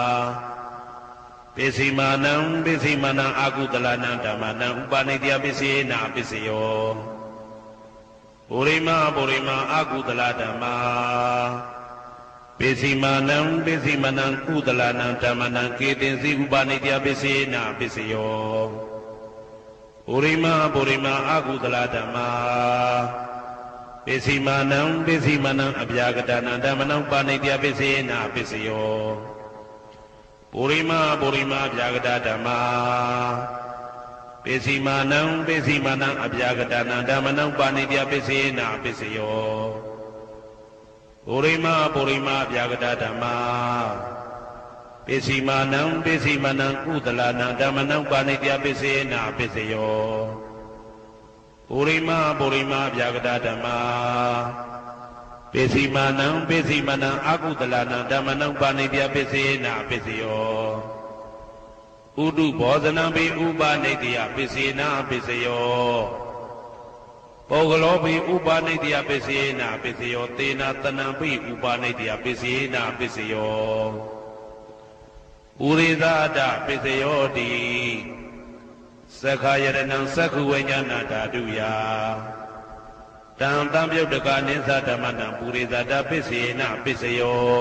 ပိစိမာနံပိစိမနံအာကုသလနံဓမ္မနံဥပနိတယပိစေနပိစယောပုရိမာပုရိမာအာကုသလဓမ္မာပိစိမာနံပိစိမနံကုသလနံဓမ္မနံကေတင်စီဥပနိတယပိစေနပိစယောပုရိမာပုရိမာအာကုသလဓမ္မာပပိစီမာနံပိစီမာနံအဗျာကတနာဓမ္မနံပါဏိတယပိစေနာပိစယောပုရိမပုရိမအဗျာကတဓမ္မာပိစီမာနံပိစီမာနံအဗျာကတနာဓမ္မနံပါဏိတယပိစေနာပိစယောပုရိမပုရိမအဗျာကတဓမ္မာပိစီမာနံပိစီမာနံကုသလနာဓမ္မနံပါဏိတယပိစေနာပိစယောပုရိမပုရိမဗျာကတဓမ္မာပိစီမာနံပိစီမာနံအကုသလနာဓမ္မနံပါဏိတယပိစေနာပိစယောဥဒုဘောဇနံပိဥပနိတယပိစေနာပိစယောပုဂ္ဂလောပိဥပနိတယပိစေနာပိစယောသေနာတနံပိဥပနိတယပိစေနာပိစယောဥရိသဒပိစယောတိသက္ခာယရဏံသက္ခုဝိညာဏဓာတုယတံတံပြုတ်တကနိသဓမ္မနံပုရိသတပိစေနပိစယော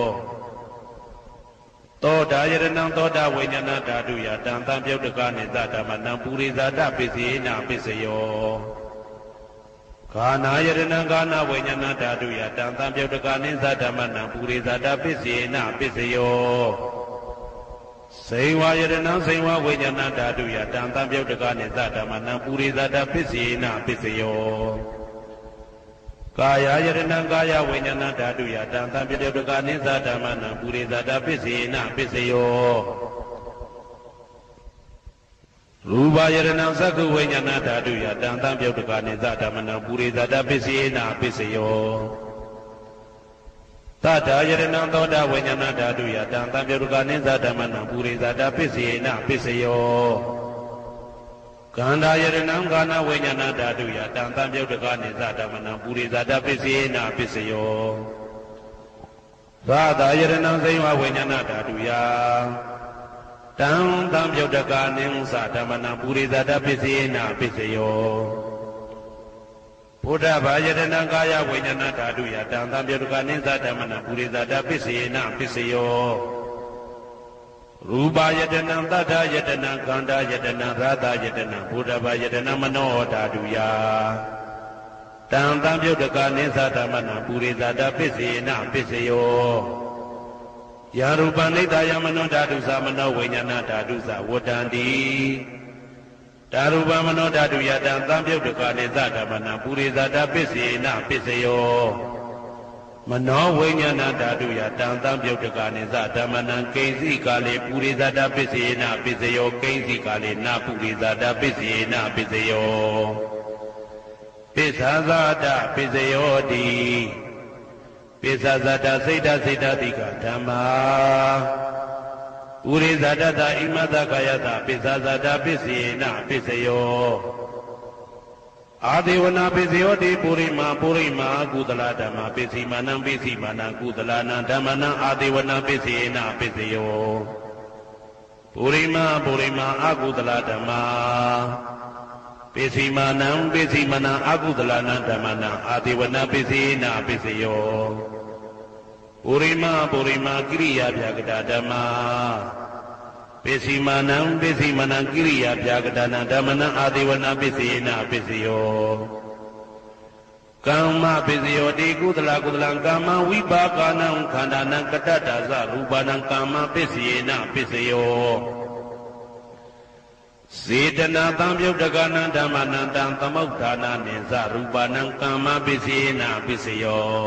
သောတာယရဏံသောတာဝိညာဏဓာတုယတံတံပြုတ်တကနိသဓမ္မနံပုရိသတပိစေနပိစယောဂာနာယရဏံဂာနာဝိညာဏဓာတုယတံတံပြုတ်တကနိသဓမ္မနံပုရိသတပိစေနပိစယောစေဝါယရဏံစေဝဝိညာဏဓာတုယတံတံပြုတ်တကနိသဓမ္မနံပုရိသတပိစေနပိစယောကာယယရဏံကာယဝိညာဏဓာတုယတံတံပြုတ်တကနိသဓမ္မနံပုရိသတပိစေနပိစယောရူပယရဏံသက္ခုဝိညာဏဓာတုယတံတံပြုတ်တကနိသဓမ္မနံပုရိသတပိစေနပိစယောသတ္တယရဏံသောတာဝိညာဏဓာတုယတံတံပြုတ်တကနိသဓမ္မနံပုရိသတပိစေနပိစယောကန္တာယရဏံကာနဝိညာဏဓာတုယတံတံပြုတ်တကနိသဓမ္မနံပုရိသတပိစေနပိစယောသာသာယရဏံသိဝဝိညာဏဓာတုယတံတံပြုတ်တကနိသဓမ္မနံပုရိသတပိစေနပိစယောဘုဒ္ဓဘာယတနာကာယဝိညာဏဓာတုယတံတံပြုတ်တကနိသဓမ္မနံပုရိသတပိစေနပိစယောရူပယတနာသတ္တယတနာကန္တာယတနာရာသယတနာဘုဒ္ဓဘာယတနာမနောဓာတုယတံတံပြုတ်တကနိသဓမ္မနံပုရိသတပိစေနပိစယောယာရူပနိတယမနောဓာတုသမနောဝိညာဏဓာတုသဝတ္တန္တိဓာရူပမနောဓာတုယတံတံပြုတ်တကနိသဓမ္မနံပုရိသတပိစေနပိစယောမနောဝိညာဏဓာတုယတံတံပြုတ်တကနိသဓမ္မနံကိဉ္စီကာလေပုရိသတပိစေနပိစယောကိဉ္စီကာလေနပုရိသတပိစေနပိစယောပိစ္ဆာဇာတပိစယောတိပိစ္ဆာဇာတစိတ်တစိတ်တတိကဓမ္မာဥရိဇာတတဣမတကာယတပိစ္ဆာဇာတပိစေနပိစယောအာဒေဝနာပိစယောတိပုရိမာပုရိမာကုသလဓမ္မာပိစီမာနံပိစီမာနံကုသလနာဓမ္မနံအာဒေဝနာပိစေနပိစယောပုရိမာပုရိမာအကုသလဓမ္မာပိစီမာနံပိစီမာနံအကုသလနာဓမ္မနံအာဒေဝနာပိစေနပိစယောပုရိမာပုရိမာကိရိယာဗျာကတဓမ္မာပိစီမာနံပိစီမာနံကိရိယာဗျာကတနာဓမ္မနံအာဒေဝနာပိစေနပိစယောကမ္မပိစယောတိကုသလကုသလံကာမဝိပါကနံခန္ဓာနံကတ္တတာသရူပနံကာမပိစေနပိစယောစေတနာတံပြုတ်တကနံဓမ္မနံတံသမုဋ္ဌာနာနိသရူပနံကာမပိစေနပိစယော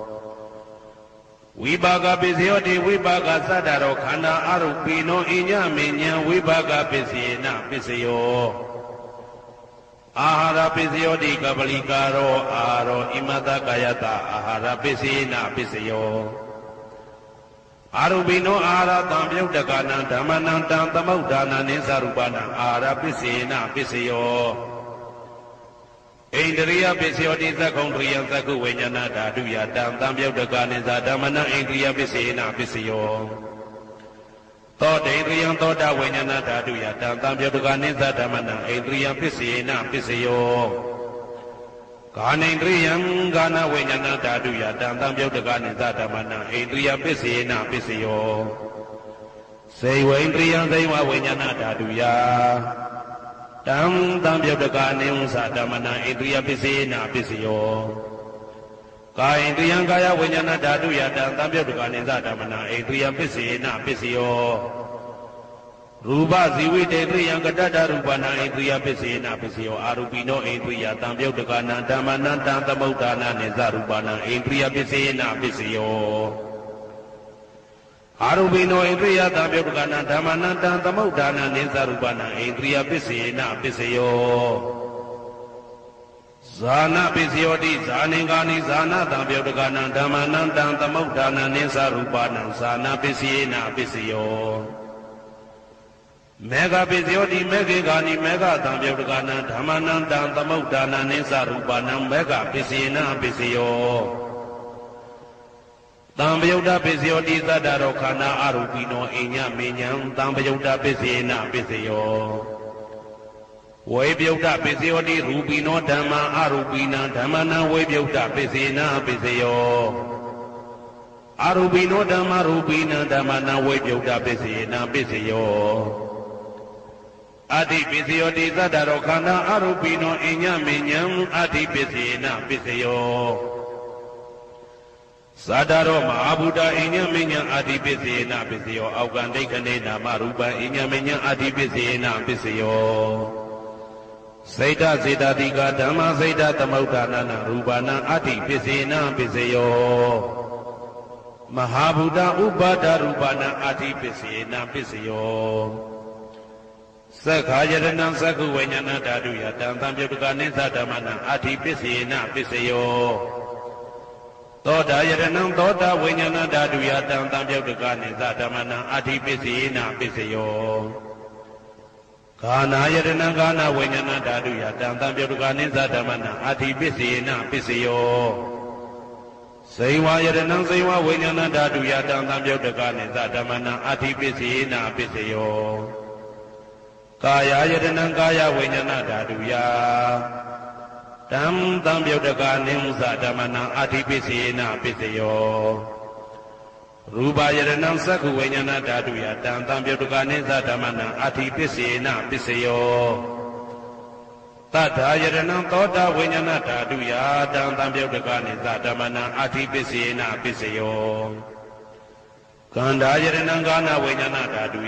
ဝိပါကပိစယောတိဝိပါကသတ္တရောခန္ဓာအရုပိနောအညမေညံဝိပါကပိစေနပိစယောအာဟာရပိစယောတိကပလိကာရောအာရောဣမတကာယတအာဟာရပိစေနပိစယောအာရုပိနောအာဟာရတံပြုတ်တကနံဓမ္မနံတံသမုဋ္ဌာနာနိသရူပနံအာဟာရပိစေနပိစယောဣန္ဒရိယပိစယောတိသက္ကုံတရိယသက္ကုဝိညာဏဓာတုယတံတံပြုတ်တကနိသဓမ္မနံဣန္ဒရိယပိစေနပိစယောသောတေန္ဒရိယသောတာဝိညာဏဓာတုယတံတံပြုတ်တကနိသဓမ္မနံဣန္ဒရိယပိစေနပိစယောကာနိန္ဒရိယံကာနဝိညာဏဓာတုယတံတံပြုတ်တကနိသဓမ္မနံဣန္ဒရိယပိစေနပိစယောစေဝိန္ဒရိယံစေဝဝိညာဏဓာတုယတံတံပြုတ်တကနိဥ္စဓမ္မနံဣန္ဒရိယပိစေနပိစယော Kain triyan kaya winyana dhatu yata tambyodukane zadamana indriya pissena pissiyo Rupa ziwite triyan kadada rupana indriya pissena pissiyo arupino indriya tambyodukana dhammana tamauddana nisa rupana indriya pissena pissiyo Arupino indriya tambyodukana dhammana tamauddana nisa rupana indriya pissena pissiyo Zana Pisiyoti Zaningani Zana Tambyodakana Dhammanandam Tamauddana Nisa Rupanam Zana Pisiyena Pisiyo Mega Pisiyoti Megigani Mega Tambyodakana Dhammanandam Tamauddana Nisa Rupanam Mega Pisiyena Pisiyo Tambyodda Pisiyoti Zadarokana Arupino Inya Minyam Tambyodda Pisiyena Pisiyo Webyauta Pisiyoti Rupino Dhamma Arupina Dhammana Webyauta Pisena Pisiyo Arupino Dhamma Rupina Dhammana Webyauta Pisena Pisiyo Adi Pisiyoti Zadarokana Arupino Inya Minyam Adi Pisena Pisiyo Sadaro Mahabuddha Inya Minyam Adi Pisena Pisiyo Aukandikane Nama Rupa Inya Minyam Adi Pisena Pisiyo Saita Sita Dika Dhamma Saita Tamauddana Rupana Adi Pissena Pissiyo Mahabuddha Upada Rupana Adi Pissena Pissiyo Sakhayaranam Sakhu Vajnana Dhatu Yatam Tambyodukane Zadamana Adi Pissena Pissiyo Toda Yaranam Toda Vajnana Dhatu Yatam Tambyodukane Zadamana Adi Pissena Pissiyo Kana Yaranam Kana Vajnana Dhatu Yatam Tambyodukane Zadamana Adi Pissena Pissiyo Saiva Yaranam Saiva Vajnana Dhatu Yatam Tambyodukane Zadamana Adi Pissena Pissiyo Kaya Yaranam Kaya Vajnana Dhatu Yatam Tambyodukane Zadamana Adi Pissena Pissiyo Rupa Yaranam Sakhu Vajnana Dhatu Yatam Tambyodukane Zadamana Adi Pissena Pissiyo Tadha Yaranam Toda Vajnana Dhatu Yatam Tambyodukane Zadamana Adi Pissena Pissiyo Kanda Yaranam Kana Vajnana Dhatu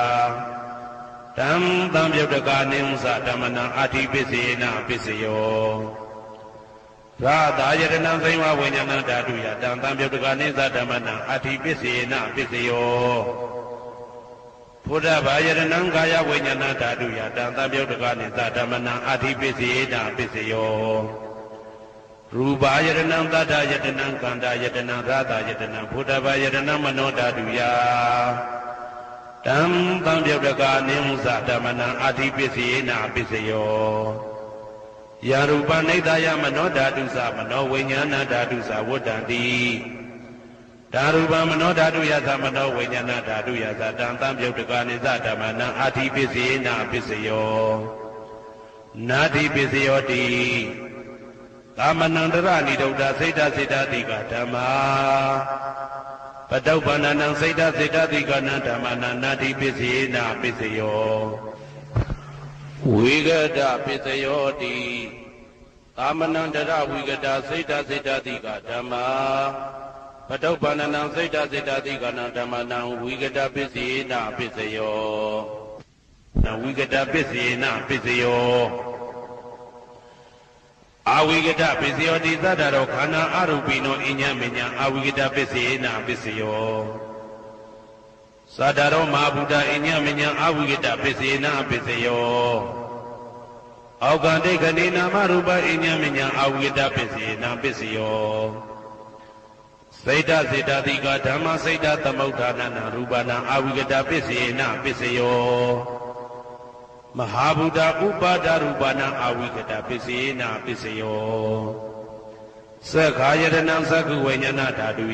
Yatam Tambyodukane Zadamana Adi Pissena Pissiyo Radha Yaranam Saiva Vajnana Dhatu Yatam Tambyodukane Zadamana Adi Pissena Pissiyo Buddha Yaranam Kaya Vajnana Dhatu Yatam Tambyodukane Zadamana Adi Pissena Pissiyo Rupa Yaranam Tadha Yatanam Kanda Yatanam Radha Yatanam Buddha Yaranam Mano Dhatu Yatam Tambyodukane Zadamana Adi Pissena Pissiyo Yarupa Nidaya Mano Dhatu Sa Mano Vajnana Dhatu Sa Vuddhanti Darupa Mano Dhatu Yasa Mano Vajnana Dhatu Yasa Tam Tambyodukane Zadamana Adi Pissena Pissiyo Nadi Pissiyoti Kamanandara Nidauda Saita Saita Dika Dhamma Padaupananam Saita Saita Dika Dhammana Nadi Pissena Pissiyo Vigata Pissayoti Kamanandara Vigata Saita Saita Dika Dhamma Padaupananam Saita Saita Dika Dhammana Vigata Pissena Pissayo Vigata Pissena Pissayo Avigata Pissayoti Zadarokana Arupino Inya Minya Avigata Pissena Pissayo Sadaro Mahabuddha Inya Minya Avigata Pissena Pissayo Aukande Ganina Marupa Inya Minya Avigata Pissena Pissiyo Saita Saita Dika Dhamma Saita Tamauddana Rupana Avigata Pissena Pissiyo Mahabuddha Upada Rupana Avigata Pissena Pissiyo Sakhayaranam Sakhu Vajnana Dhatu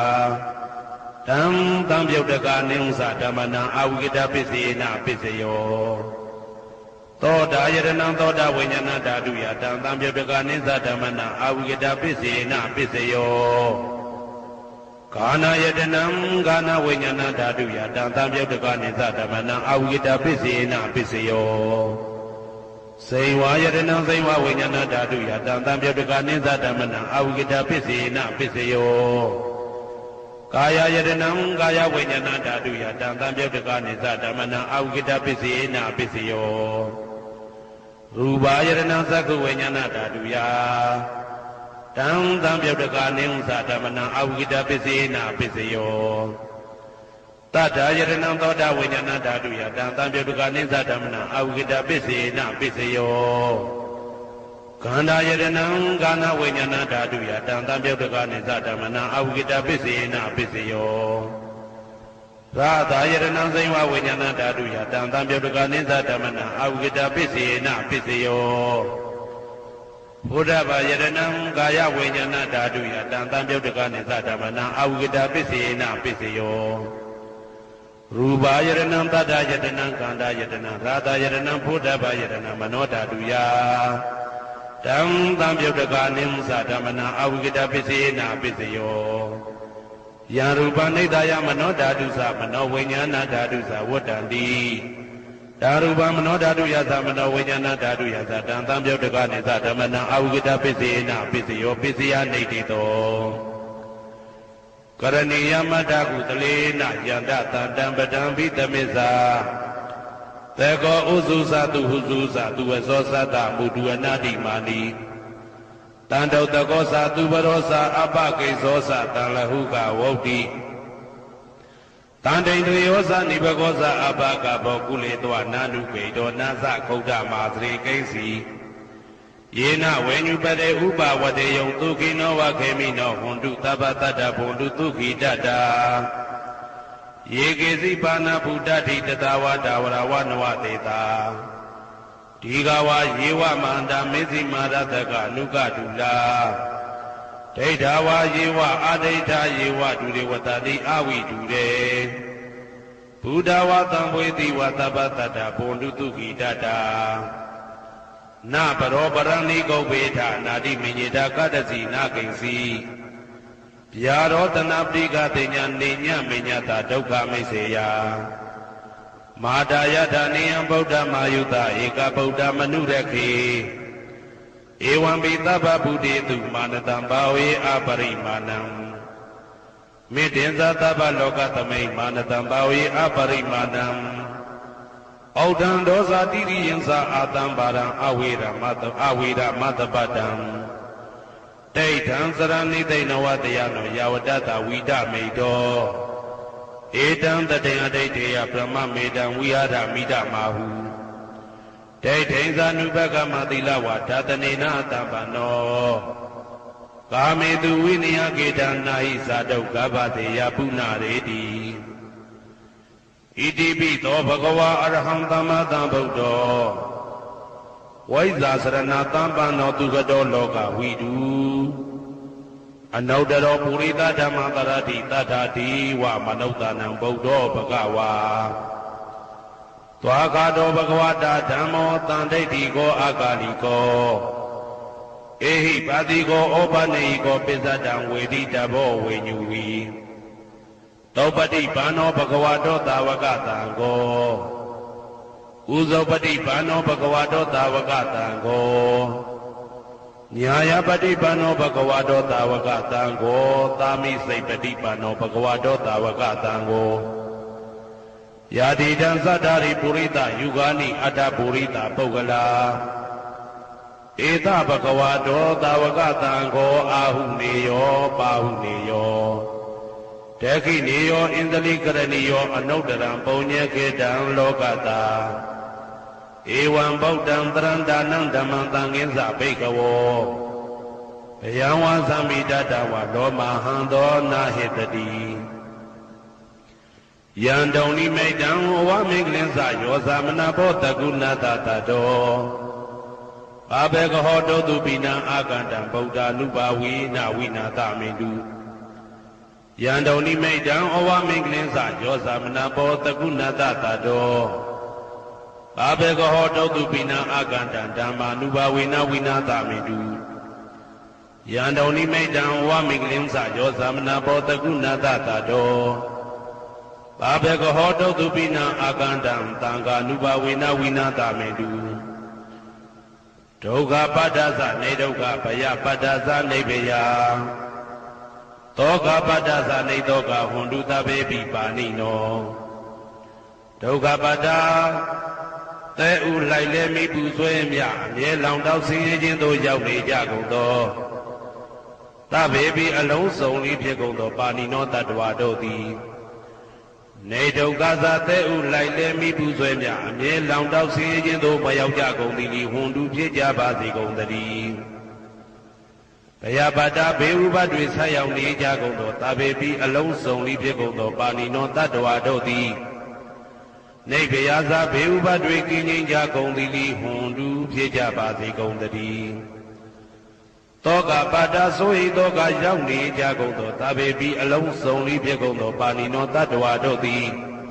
Yatam Tambyodukane Zadamana Avigata Pissena Pissiyo Toda Yaranam Toda Vajnana Dhatu Yatam Tambyodukane Zadamana Avigata Pissena Pissiyo Kana Yaranam Kana Vajnana Dhatu Yatam Tambyodukane Zadamana Avigata Pissena Pissiyo Say why you didn't say why when you're not that do ya down tam you can in that damana I will get a busy not busy yo Kaya yedinam Kaya when you're not that do ya down tam you can in that damana I will get a busy not busy yo Ruba yedinam Saku when you're not that do ya down tam you can in that damana I will get a busy not busy yo Tata yedinam Toda when you're not that do ya down tam you can in that damana I will get a busy not busy yo Kanda yedinam Gana when you're not that do ya down tam you can in that damana I will get a busy not busy yo Rata yedinam Zaywa when you're not that do ya down tam you can in that damana I will get a busy not busy yo Buddha yedinam Gaya when you're not that do ya down tam you can in that damana I will get a busy not busy yo Ruba yadanam Tata yadanam Kanda yadanam Rata yadanam Buddha yadanam Manota duya Tam tam yodakanim Sadamana Avigita Pisina Pisiyo Yaruba Nidaya Manota dusa Mano Vinyana Dadusa Wotandi Daruba Manota duya Samano Vinyana Daduya Sadam Tam yodakani Sadamana Avigita Pisina Pisiyo Pisiya Nidito Karaniya madaku telena yanda tandam badam vitamisa Teko uzu satu huzu satu weso sata mudu anadi mani Tandau teko satu barosa apa kesosa talahuka wauti Tandai nuyosa nibagosa apa kabokule toa nanu keido nasa kauda masri keisi Yena when you bade uba wade yung tuki no wa kemi no hundu tabatada bundu tuki dada Yegezi bana buddha di tatawa dawara wanwa teta Digawa yewa manda mezi marataka nuka dula Dedawa yewa adeta yewa dure watadi awi dure Buddha watambweti watabatada bundu tuki dada Na paro parani go beta nadi minyita kadasi na kinsi Pyaro tanaptika tinya ninya minyata dukha miseya Madaya dhaniyam Buddha mayuta eka Buddha manurekhi Evam bitaba buddhitu manatam bhawe aparimanam Midinsa taba lokatamai manatam bhawe aparimanam Audan dosa diri yansa atam barang awira mata awira mata badam. Daitan sarani dainawa dayano yawadata wida meido. Edan dadaya daitaya brahma medan wihara mida mahu. Daitan sanubaga matila wadatanena tambano. Kamedu winiya kedan nahi sadau gabate yapuna redi. Iti bito bhagava araham tamadam buddho Vaisa sarana tampano tugado loka vidu Anaudaro purita dhammatarati tadhati wa manautanam buddho bhagava Tvagado bhagavata dhammo tandaitiko akaliko Ehi patiko opaniko pisadam veditabo venyuvi Taupati pano bhagavato tavakatango Uzopati pano bhagavato tavakatango Nyayapati pano bhagavato tavakatango Tami saipati pano bhagavato tavakatango Yadidan sadari purita yugani ada purita pogala Eta bhagavato tavakatango ahuneyo pahuneyo Deki niyo indali karaniyo anaudaram punya kedang lokata Ewan baudam tarandanang damang tangin sapi kawo Yawan samida dawa loma hando nahitadi Yandau ni meidang wa miglin sayo samana bota guna tatado Abe kahodo tubina agandang bauda nubawi na wina tamidu Yandau ni meidang owa minglin sa yosa manapo takuna tatado Abe kahodo tubina agandang dhamma nubawina wina tamidu Yandau ni meidang owa minglin sa yosa manapo takuna tatado Abe kahodo tubina agandang tangga nubawina wina tamidu ဒုက္ခပတ္တသနေဒုက္ခဘယပတ္တသနေဘယသောကပတ္တသနေသောကဟွန်တုသဗ္ဗေပိပါဏိနောဒုက္ခပတ္တသဲဥလိုက်လဲမိပူဆွဲမြအမြဲလောင်တောက်ဆင်းရဲခြင်းသို့ရောက်နေကြကုန်သောသဗ္ဗေပိအလုံးစုံလေးဖြစ်ကုန်သောပါဏိနောတတ္တဝါတို့သည်နေဒုက္ခသာသဲဥလိုက်လဲမိပူဆွဲမြအမြဲလောင်တောက်ဆင်းရဲခြင်းသို့မရောက်ကြကုန်သည်ဟွန်တုဖြစ်ကြပါစေကုန်သတည်းဘယပတ္တဘေဥပတွေဆက်ရောက်နေကြကုန်သောသဗ္ဗေပိအလုံးစုံလေးဖြစ်ကုန်သောပါဏိနောတတ္တဝါတို့သည်နေဗယသာဘေဥပတွေကင်းငြိမ်းကြကုန်သည်ဟွန်တုဖြစ်ကြပါစေကုန်သတည်းသောကပတ္တဆိုဟိသောကရောက်နေကြကုန်သောသဗ္ဗေပိအလုံးစုံလေးဖြစ်ကုန်သောပါဏိနောတတ္တဝါတို့သည်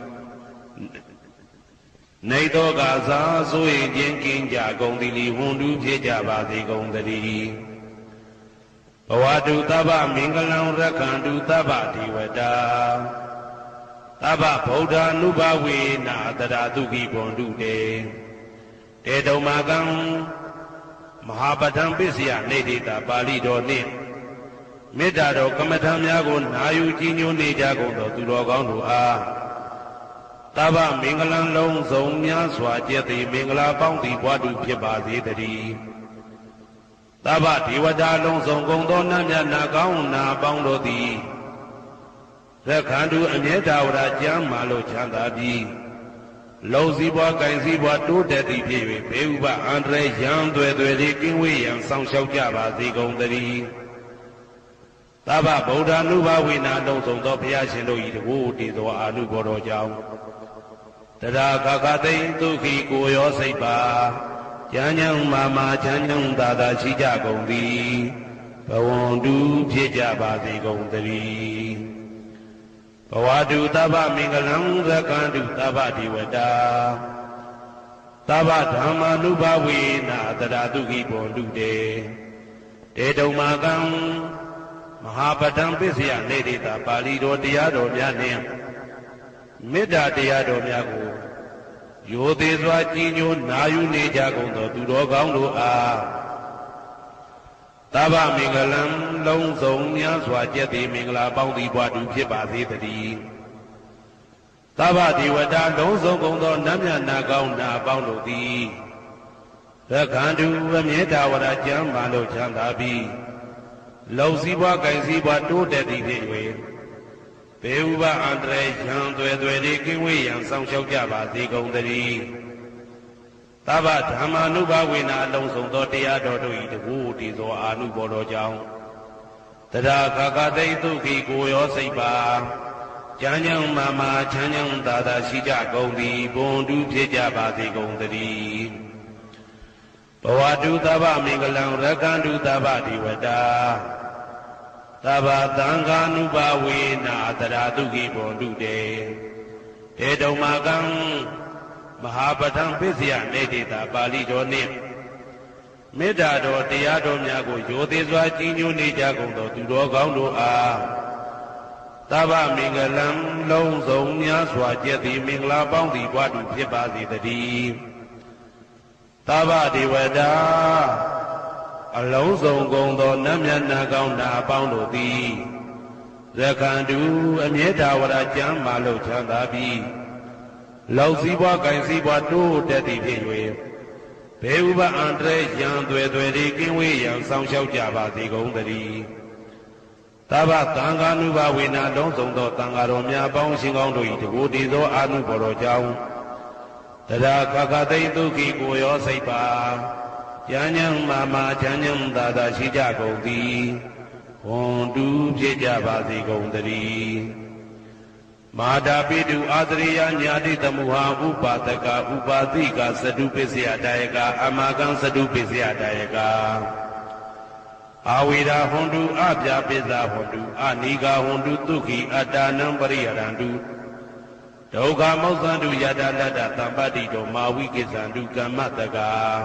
နေသောကသာဆိုဟိခြင်းကင်းကြကုန်သည်ဟွန်တုဖြစ်ကြပါစေကုန်သတည်းဘဝတုသဗ္ဗမင်္ဂလံရက္ခန္တုသဗ္ဗဒေဝတာသဗ္ဗဗုဒ္ဓ ानु ဘဝေနာတရာတုခိဘွန်တုတေတေတုံမာကံမဟာပဋ္ဌံပစ္စယနေတိတာပါဠိတော်နှင့်မေတ္တာတော်ကမ္မထံများကိုနာယူကြည်ညိုနေကြကုန်သောသူတော်ကောင်းတို့အားသဗ္ဗမင်္ဂလံလုံးစုံများစွာကျက်သည်မင်္ဂလာပေါင်းသည်ဘွားတုဖြစ်ပါစေတည်းသဗ္ဗဒေဝတာလုံးစုံကုန်သောနတ်မြတ်နာကောင်းနာပေါင်းတို့သည်ရက္ခန္တုအမြဲတဝရကျမ်းမာလို့ချမ်းသာပြီးလုံစည်းပွားကင်စည်းပွားတိုးတက်သည်ဖြစ်၍ဘေဥပအန္တရာယ်ရန်သွယ်သွယ်လေးကင်းဝေးရန်ဆောင်ရှောက်ကြပါစေကုန်သတည်းသဗ္ဗဗုဒ္ဓ ानु ဘဝေနာလုံးစုံသောဘုရားရှင်တို့၏တကူတည်သောအာနုဘောတော်ကြောင့်တရာခခသိမ့်ဒုက္ခိကိုရောစိတ်ပါဉာဏ်ဉာဏ်မာမာချမ်းချမ်းသာသာရှိကြကုန်သည်ဘဝန္တုဖြစ်ကြပါစေကုန်သတည်းဘဝတုသဗ္ဗမင်္ဂလံရက္ခန္တုသဗ္ဗဒေဝတာသဗ္ဗဓမ္မာနုဘဝေနာတရာတုခိဘွန်တုတေတေတုံမာကံမဟာပဋ္ဌံပစ္စယနေတိတာပါဠိတော်တရားတော်များနှင့်မေတ္တာတရားတော်များကိုရိုသေစွာကြည်ညိုနာယူနေကြကုန်သောသူတော်ကောင်းတို့အားသဗ္ဗမင်္ဂလံလုံးစုံများစွာကျက်သည်မင်္ဂလာပေါင်းသည်ဘွားတူဖြစ်ပါစေတည်းသဗ္ဗဒေဝတာလုံးစုံကုန်သောနတ်မြတ်နာကောင်းနာပေါင်းတို့သည်ရက္ခန္တုအမြဲတဝရကျမ်းမာလို့ချမ်းသာပြီးလုံစည်းပွားကင်စည်းပွားတိုးတက်သည်ဖြစ်၍ဘေဥပအန္တရာယ်ရန်သွယ်သွယ်လေးကင်းဝေးရန်ဆောင်ရှောက်ကြပါစေကုန်သတည်းသဗ္ဗဓမ္မာနုဘဝေနာအလုံးစုံသောတရားတော်တို့၏တကူတည်သောအာနုဘောတော်ကြောင့်တရာခခသိမ့်ဒုက္ခိကိုရောစိတ်ပါဉာဏ်ဉာဏ်မာမာချမ်းချမ်းသာသာရှိကြကုန်သည်ဘွန်တုဖြစ်ကြပါစေကုန်သတည်းဘဝတုသဗ္ဗမင်္ဂလံရက္ခန္တုသဗ္ဗဒေဝတာသဗ္ဗသံဃာနုဘဝေနာတရာတုခိဘွန်တုတေတေတုံမာကံမဟာပဋ္ဌံပစ္စယနေတိတာပါဠိတော်နှင့်မေတ္တာတော်တရားတော်များကိုရိုသေစွာကြည်ညိုနေကြကုန်သောသူတော်ကောင်းတို့အားသဗ္ဗမင်္ဂလံလုံးစုံများစွာကျက်သည်မင်္ဂလာပေါင်းသည်ဘွားတူဖြစ်ပါစေတည်းသဗ္ဗဒေဝတာအလုံးစုံကုန်သောနတ်မြတ်နာကောင်းနာအပေါင်းတို့သည်ရက္ခန္တုအမြဲတဝရကျမ်းမာလို့ချမ်းသာပြီးလောက်စည်းပွားကင်စည်းပွားတိုးတက်သည်ဖြစ်၍ဘေဥပအန္တရာယ်ရန်သွယ်သွယ်လေးကင်းဝေးရန်ဆောင်ရှောက်ကြပါစေကုန်သတည်းသဗ္ဗသံဃာနုဘဝေနာလုံးစုံသောသံဃာတော်များပေါင်းရှင်ကောင်းတို့၏တကူတည်သောအာနုဘော်တော်ကြောင့်တရာခခသိမ့်ဒုက္ခိကိုရောစိတ်ပါဉာဏ်ဉာဏ်မာမာချမ်းချမ်းသာသာရှိကြကုန်သည်ဟွန်တုဖြစ်ကြပါစေကုန်သတည်းမာတာပိတုအာသရိယညာတိတမုဟာဥပါဒကဥပါတိကသတုပစ္စယတာယကအမကံသတုပစ္စယတာယကအာဝိရာဟွန်တုအပြာပစ္စာဟွန်တုအနိဂါဟွန်တုဒုက္ခိအတ္တနံပရိယရန္တုဒုက္ခမောက္ခန္တုယတလတ္တသံပတ္တိတောမာဝိကိစ္ဆန္တုကမ္မတက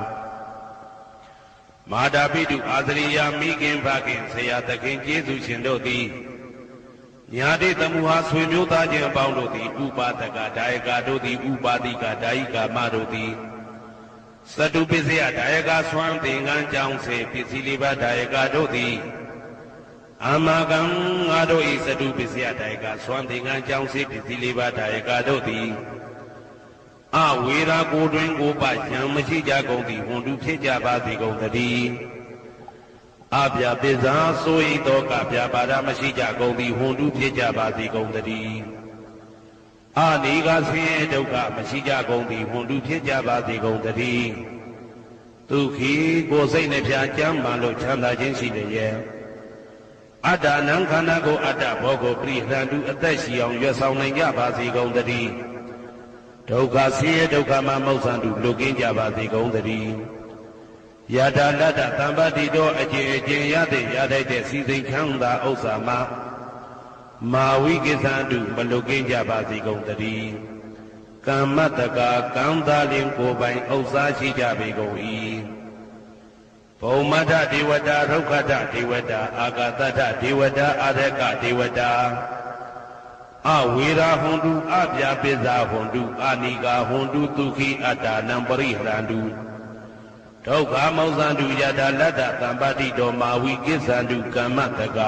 မာတာပိတုအာသရိယမိခင်ဖခင်ဆရာသခင်ကျေးဇူးရှင်တို့သည်ညာတိတမုဟာဆွေမျိုးသားချင်းအပေါင်းတို့သည်ဥပါဒကဒါယကတို့သည်ဥပါတိကဒါယိကာမတို့သည်သစတုပစ္စယဒါယကဆွမ်းသင်္ကန်းကြောင့်စေပစ္စည်းလေးပါးဒါယကတို့သည်အာမကံငါတို့ဤစတုပစ္စယဒါယကဆွမ်းသင်္ကန်းကြောင့်စေပစ္စည်းလေးပါးဒါယကတို့သည်အဝေရာကိုတွင်ကိုပယံမရှိကြကုန်သည်ဝန်တုဖြစ်ကြပါစေကုန်သတည်းအပြာပိဇာဆိုဤသောကပြပါဒမရှိကြကုန်သည်ဝန်တုဖြစ်ကြပါစေကုန်သတည်းအာနိကဆင်းရဲဒုက္ခမရှိကြကုန်သည်ဝန်တုဖြစ်ကြပါစေကုန်သတည်းဒုက္ခိကိုယ်စိတ်နှပြကြမ်းမှန်လို့ချမ်းသာခြင်းရှိတယ်ရဲ့အတ္တနံခန္ဓာကိုအတ္တဘောကိုပြိဟံတုအသက်ရှိအောင်ရွတ်ဆောင်နိုင်ကြပါစေကုန်သတည်းဒုက္ခဆင်းရဲဒုက္ခမှာမောက္ခတုလွတ်ကင်းကြပါစေကုန်သတည်းယတာလတ္တသံပတိတော်အကျင့်အကျင့်ရတဲ့ရတဲ့တဲ့စီစိန်ခံသာဥစ္စာမှာမာဝိကိသံတုမလွတ်ကင်းကြပါစေကုန်သတည်းကမ္မတကာကံသာလင်ကိုယ်ပိုင်ဥစ္စာရှိကြပေကုန်၏ဘုံမထဒေဝတာဒုက္ခတဒေဝတာအာဂတတဒေဝတာအာရကဒေဝတာအဝေရာဟွန်တုအပြာပိဇာဟွန်တုအာနိကာဟွန်တုဒုက္ခိအတ္တနံပရိဟရန္တုဒုက္ခမောဇန္တုယတာလတ္တသံပတိတော်မာဝိကိသံတုကမ္မတကာ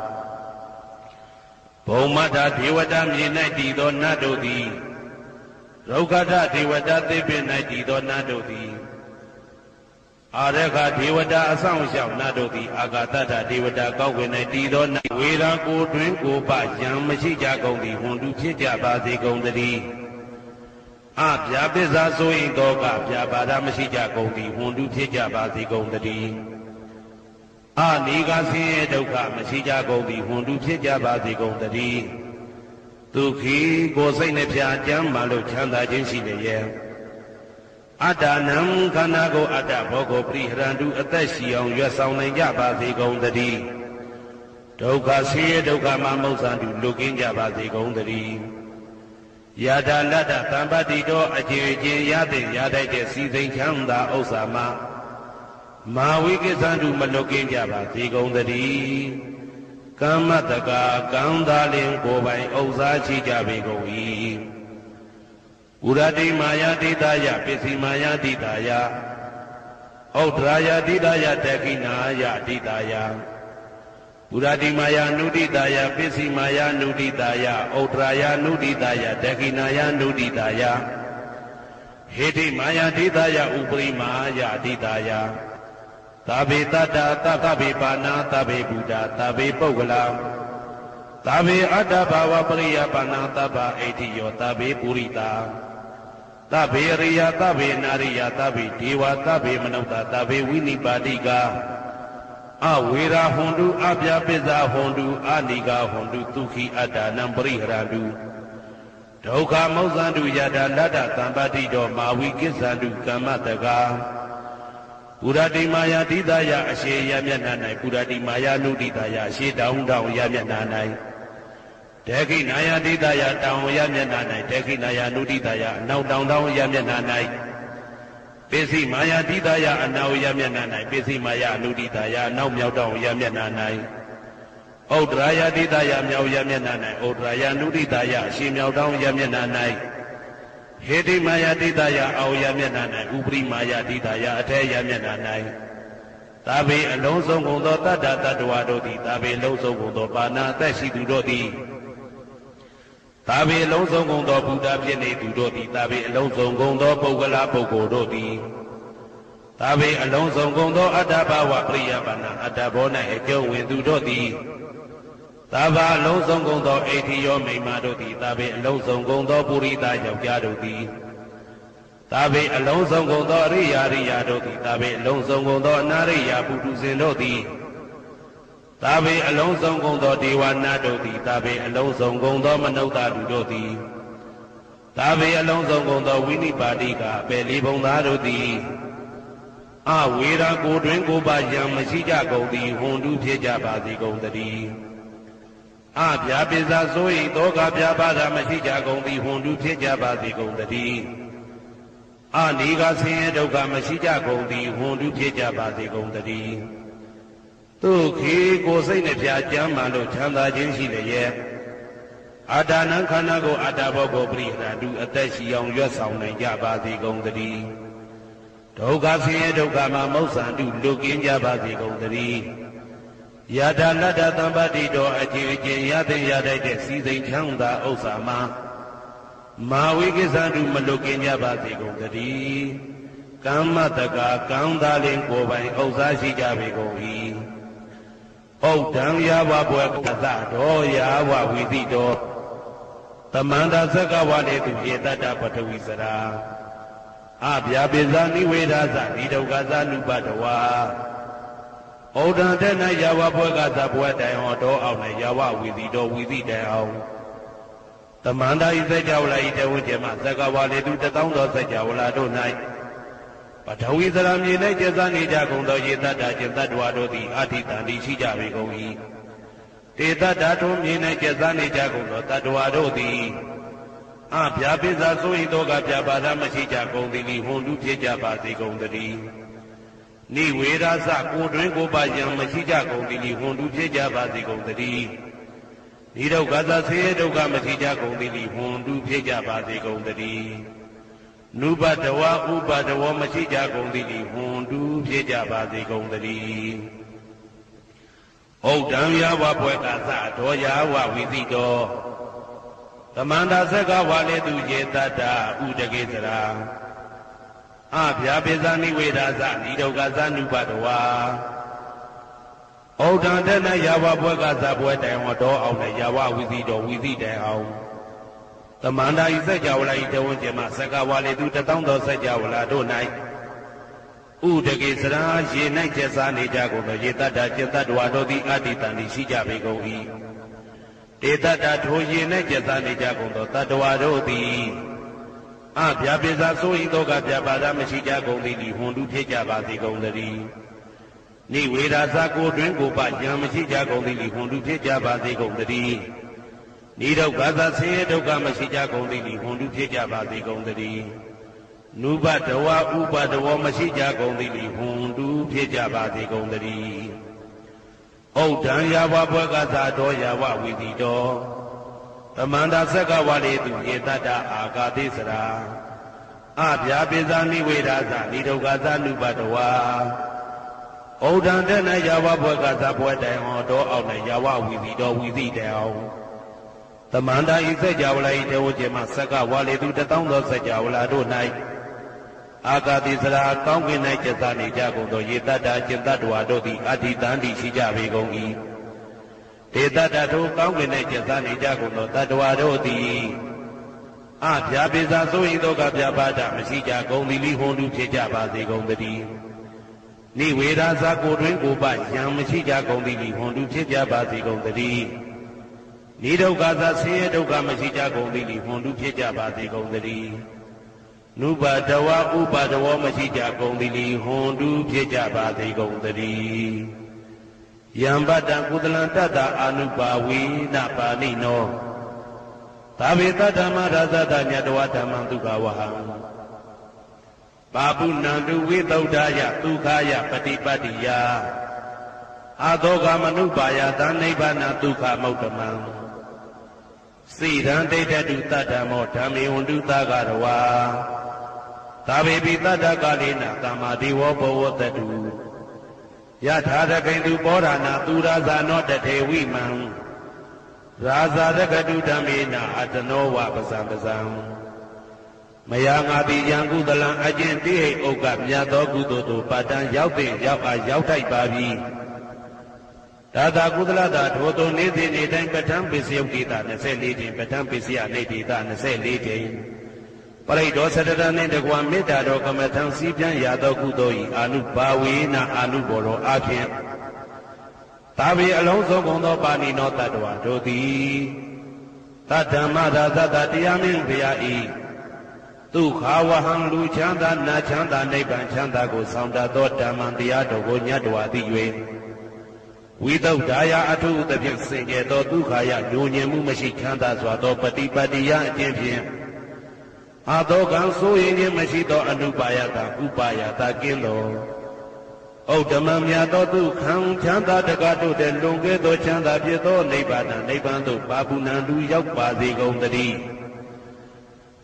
ဘုံမထဒေဝတာမြေ၌တည်သောနတ်တို့သည်ဒုက္ခတဒေဝတာသေပင်၌တည်သောနတ်တို့သည်အာရခဒေဝတာအဆောင်ရှောက်နတ်တို့သည်အာဂတတဒေဝတာကောက်ွယ်၌တည်သောနတ်ဝေရာကိုတွင်ကိုပယံမရှိကြကုန်သည်ဝန်တုဖြစ်ကြပါစေကုန်သတည်းအပြာပိဇာဆိုရင်သောကပြာပါဒမရှိကြကုန်သည်ဝန်တုဖြစ်ကြပါစေကုန်သတည်းအနိကဆင်းရဲဒုက္ခမရှိကြကုန်သည်ဝန်တုဖြစ်ကြပါစေကုန်သတည်းဒုက္ခိကိုယ်စိတ်နှပြကြမ်းမှလို့ချမ်းသာခြင်းရှိလျက်အတ္တနံခန္ဓာကိုအတ္တဘောကိုပြိဟရန္တုအသက်ရှိအောင်ရွတ်ဆောင်နိုင်ကြပါစေကုန်သတည်းဒုက္ခဆင်းရဲဒုက္ခမှာမောက္ခတုလွတ်ကင်းကြပါစေကုန်သတည်းယတာလတ္တသံပတိတော်အကျင့်အကျင့်ရတဲ့ရတဲ့တဲ့စီစိန်ချမ်းသာဥစ္စာမှာမာဝိကိသံတုမလွတ်ကင်းကြပါစေကုန်သတည်းကမ္မတကာကံသာလင်ကိုယ်ပိုင်ဥစ္စာရှိကြပေကုန်၏ဥရတိမာယာတိတယပစ္စည်းမာယာတိတယဩဒရာယတိတယတခိနာယတိတယဥရတိမာယာနုတိတယပစ္စည်းမာယာနုတိတယဩဒရာယနုတိတယတခိနာယနုတိတယဟေတိမာယာတိတယဥပရိမာယတိတယသဗ္ဗေတတ္တသဗ္ဗေပါဏာသဗ္ဗေဘုဒ္ဓသဗ္ဗေပုဂ္ဂလာသဗ္ဗေအတ္တဘာဝပရိယပါဏာသဗ္ဗအိဋ္ဌိယောသဗ္ဗေပုရိတာသဗ္ဗေရိယသဗ္ဗေနာရိယသဗ္ဗေဒေဝသဗ္ဗေမနုဿသဗ္ဗေဝိနိပါတိကအဝေရာဟွန်တုအပြာပိဇာဟွန်တုအာနိကာဟွန်တုဒုက္ခိအတ္တနံပရိဟရန္တုဒုက္ခမောက္ခန္တုယတာလတ္တသံပတိတော်မာဝိကိသံတုကမ္မတကာပုရတိမာယာတိတယအရှိယမျက်နှာ၌ပုရတိမာယာနုတိတယအရှိတောင်းတောင်းယမျက်နှာ၌ဒေခိနာယတိတယတောင်းယမျက်နှာ၌ဒေခိနာယနုတိတယအနောက်တောင်းတောင်းယမျက်နှာ၌ပိစိမာယာတိတယအနောက်ယမျက်နှာ၌ပိစိမာယာနုတိတယအနောက်မြောက်တောင်းယမျက်နှာ၌ဩဒရာယတိတယမြောက်ယမျက်နှာ၌ဩဒရာယနုတိတယအရှိမြောက်တောင်းယမျက်နှာ၌ဟေတိမာယာတိတယအောယမျက်နှာ၌ဥပရိမာယာတိတယအထေယမျက်နှာ၌သာဘေအလုံးစုံကုန်သောတတ္တတတ္တဝါတို့သည်သာဘေလုံးစုံကုန်သောပါဏာအသက်ရှိသူတို့သည်သာဘေအလုံးစုံကုန်သောဘုဒ္ဓဖြစ်နေသူတို့သည်သာဘေအလုံးစုံကုန်သောပုဂ္ဂလာပုဂ္ဂိုလ်တို့သည်သာဘေအလုံးစုံကုန်သောအတ္တဘာဝပရိယပါဏာအတ္တဘော၌အကျုံးဝင်သူတို့သည်သာဘာအလုံးစုံကုန်သောအိဋ္ဌိယောမိမ္မာတို့သည်သာဘေအလုံးစုံကုန်သောပုရိသယောက်ျားတို့သည်သာဘေအလုံးစုံကုန်သောအရိယာရိယာတို့သည်သာဘေအလုံးစုံကုန်သောအနာရိယာပုထုဇဉ်တို့သည်သာဘေအလုံးစုံကုန်သောဒေဝနာတို့သည်သာဘေအလုံးစုံကုန်သောမနုဿတုတို့သည်သာဘေအလုံးစုံကုန်သောဝိနိပါတိကအပေလေးဘုံသားတို့သည်အဝေရာကိုတွင်ကိုပါယံမရှိကြကုန်သည်ဟွန်တုဖြစ်ကြပါစေကုန်သတည်းအပြာပိဇာဆို၏သောကပြာပါဒမရှိကြကုန်သည်ဟွန်တုဖြစ်ကြပါစေကုန်သတည်းအနိကဆင်းရဲဒုက္ခမရှိကြကုန်သည်ဟွန်တုဖြစ်ကြပါစေကုန်သတည်းဒုက္ခိကိုယ်စိတ်နှပြကြမ်းမှလို့ချမ်းသာခြင်းရှိလျက်အတ္တနံခန္ဓာကိုအတ္တဘောကိုပရိဟရတုအသက်ရှိအောင်ရွတ်ဆောင်နိုင်ကြပါစေကုန်သတည်းဒဒုက္ခဆင်းရဲဒုက္ခမှာမောက္ဆန္တုလွတ်ကင်းကြပါစေကုန်သတည်းယထာလတ္တသံပတ္တိတော်အချင်းချင်းရတဲ့ရတဲ့စီစိန်ချမ်းသာဥစ္စာမှာမာဝိကိစ္စတုမလွတ်ကင်းကြပါစေကုန်သတည်းကမ္မတကာကံသာလင်ကိုယ်ပိုင်ဥစ္စာရှိကြပေကုန်၏ဩဒံယာဝဘွယ်ကသတော်ယာဝဝိသိတော်သမန္တာသက္ကဝါလေသူဧတတ္တပထဝီစရာအဗျာပိဇာနိဝေဒသနိဒုက္ခသနုပတဝါဩဒံတဲ့၌ယာဝဘွယ်ကသဘွယ်တိုင်ဟောတော်အောင်၌ယာဝဝိသိတော်ဝိသိတိုင်အောင်သမန္တာဤစัจ java လာဤတဝိတေမသက္ကဝါလေသူတသောသောစัจ java လာတို့၌ပထဝီစရာမြေ၌ကျက်စားနေကြကုန်သောယေတတ္တကျင်တ္တဝါတို့သည်အဋ္ဌိတန်တိရှိကြပေကုန်၏တေတတ္တထိုမြေ၌ကျက်စားနေကြကုန်သောတတ္တဝါတို့သည်အဗျာပိဇာဆို၏သောကပြပါဒမရှိကြကုန်သည်ဟွန်တုဖြစ်ကြပါစေကုန်သတည်းနိဝေရသကိုတွင်ကိုပါယံမရှိကြကုန်သည်ဟွန်တုဖြစ်ကြပါစေကုန်သတည်းနိဒုက္ခသဆေဒုက္ခမရှိကြကုန်သည်ဟွန်တုဖြစ်ကြပါစေကုန်သတည်းနုပတဝဥပတဝမရှိကြကုန်သည်ဟွန်တုဖြစ်ကြပါစေကုန်သတည်းဩဒံယာဝဘွယ်ကသတော်ယာဝဝိသိတော်သမန္တာသက္ကဝါလေသူယေတတ္တဥဒကေစရာအဗျာပိဇာနိဝေဒသနိဒုက္ခသနုပတဝါဩဒံတဲ့၌ယာဝဘွယ်ကသဘွယ်တိုင်ဟောတော်အောင်၌ယာဝဝိသိတော်ဝိသိတိုင်အောင်သမန္တာဤစัจ java လာဤတဝန်းကျမသက္ကဝါလေသူတသောသောစัจ java လာတို့၌ဥဒကေစရာရေ၌ကျက်စားနေကြကုန်သောယေတတ္တကျင်တ္တဝါတို့သည်အဋ္ဌိတန်တိရှိကြပေကုန်၏တေတတ္တထိုရေ၌ကျက်စားနေကြကုန်သောတတ္တဝါတို့သည်အဗျာပိဇာဆို၏သောကပြပါဒမရှိကြကုန်သည်ဟွန်တုဖြစ်ကြပါစေကုန်သတည်းနိဝေဒသကိုတွင်ကိုပယံမရှိကြကုန်သည်ဟွန်တုဖြစ်ကြပါစေကုန်သတည်းနိဒုက္ခသဆင်းရဲဒုက္ခမရှိကြကုန်သည်ဟွန်တုဖြစ်ကြပါစေကုန်သတည်းနုပတဝဥပတဝမရှိကြကုန်သည်ဟွန်တုဖြစ်ကြပါစေကုန်သတည်းဩဒံယာဝဘွယ်ကသတော်ယာဝဝိသိတော်သမန္တာသက္ကဝါလေသူဧတတ္တအာဂါတိစရာအဗျာပိဇာနိဝေဒသနိဒုက္ခသနုပတဝါဩဒံတဲ့၌ယာဝဘွယ်ကသဘွယ်တိုင်ဟောတော်အောင်၌ယာဝဝိသိတော်ဝိသိတိုင်အောင်သမန္တာဤစัจ java လာဤတဝန်းကျမသက္ကဝါလေသူတသောသောစัจ java လာတို့၌အာဂါတိစရာကောင်းကင်၌ကျက်စားနေကြကုန်သောယေတတ္တကျင်တ္တဝါတို့သည်အဋ္ဌိတန်တိရှိကြပေကုန်၏တေတတ္တထိုကောင်းကင်၌ကျက်စားနေကြကုန်သောတတ္တဝါတို့သည်အဗျာပိဇာဆို၏သောကပြပါဒမရှိကြကုန်သည်ဟွန်တုဖြစ်ကြပါစေကုန်သတည်းနိဝေဒသကိုတွင်ကိုပယံမရှိကြကုန်သည်ဟွန်တုဖြစ်ကြပါစေကုန်သတည်းနိဒုက္ခသဆင်းရဲဒုက္ခမရှိကြကုန်သည်ဟွန်တုဖြစ်ကြပါစေကုန်သတည်းနုပတဝဥပတဝမရှိကြကုန်သည်ဟွန်တုဖြစ်ကြပါစေကုန်သတည်းယံပတ္တကုသလံတတ္တအာနုပါဝိနပါဏိနောသာဝေတဓမ္မရာဇတညတဝဓမ္မံဒုက္ခဝဟံပါပုဏ္ဏံတုဝိသုဒ္ဓယဒုက္ခယပฏิပတ္တိယအာသောကမနုပါယသနိဗ္ဗာနဒုက္ခမௌတ္တမံစိရံဒိဋ္ဌတုတတ္တမောဓမ္မေဝန္တုသဂရဝါသာဝေပိတတ္တကာလေနသမ္မာဒေဝဘဝတတုယထာရကိန္တုပောဓာနာသူရာဇာနောတထေဝိမံရာဇာရကတုဓမ္မေနအတနောဝပဇံပဇံမယာငါတိယံကုသလံအကျင့်တိဟိဥက္ကမြတ်သောကုသိုလ်တို့ပါတံရောက်တဲ့ရောက်အားရောက်ထိုက်ပါပြီဒါသာကုသလတာထိုသို့နေ့စဉ်နေ့တိုင်းပဋ္ဌာန်းပစ္စယုတ်တိတာ၂၄ကြိမ်ပဋ္ဌာန်းပစ္စယနေတိတာ၂၄ကြိမ်ပရိဒောသတ္တရနှင့်တကွာမေတ္တာတော်ကမ္မထံစည်းပြန်ရသောကုသိုလ်၏အာနုဘာဝေနအာနုဘောရောအဖြင့်သာဝေအလုံးစုံကုန်သောပါဏိနောတတ္တဝါတို့သည်သတ္တမရာဇတတရားမင်းဘုရား၏ဒုက္ခဝဟံလူချမ်းသာနာချမ်းသာနိဗ္ဗာန်ချမ်းသာကိုဆောင်တတ်သောဓမ္မံတရားတော်ကိုညတ်တော်သည်၍ဝိသုဒ္ဓါယအထုသဖြင့်စင်ကြယ်သောဒုက္ခယညဉ့်ညင်မှုမရှိချမ်းသာစွာသောပฏิပတ္တိယအကျင့်ဖြင့်အာသောကံဆိုရင်ခြင်းမရှိသောအနုပါယတာဥပါယတာကင်းသောဩဓမ္မမြတ်သောဒုက္ခံချမ်းသာတကားတို့တဲ့လွန်ကဲသောချမ်းသာဖြစ်သောနိဗ္ဗာန်နိဗ္ဗာန်သို့ပါပုဏ္ဏံလူရောက်ပါစေကုန်သတည်း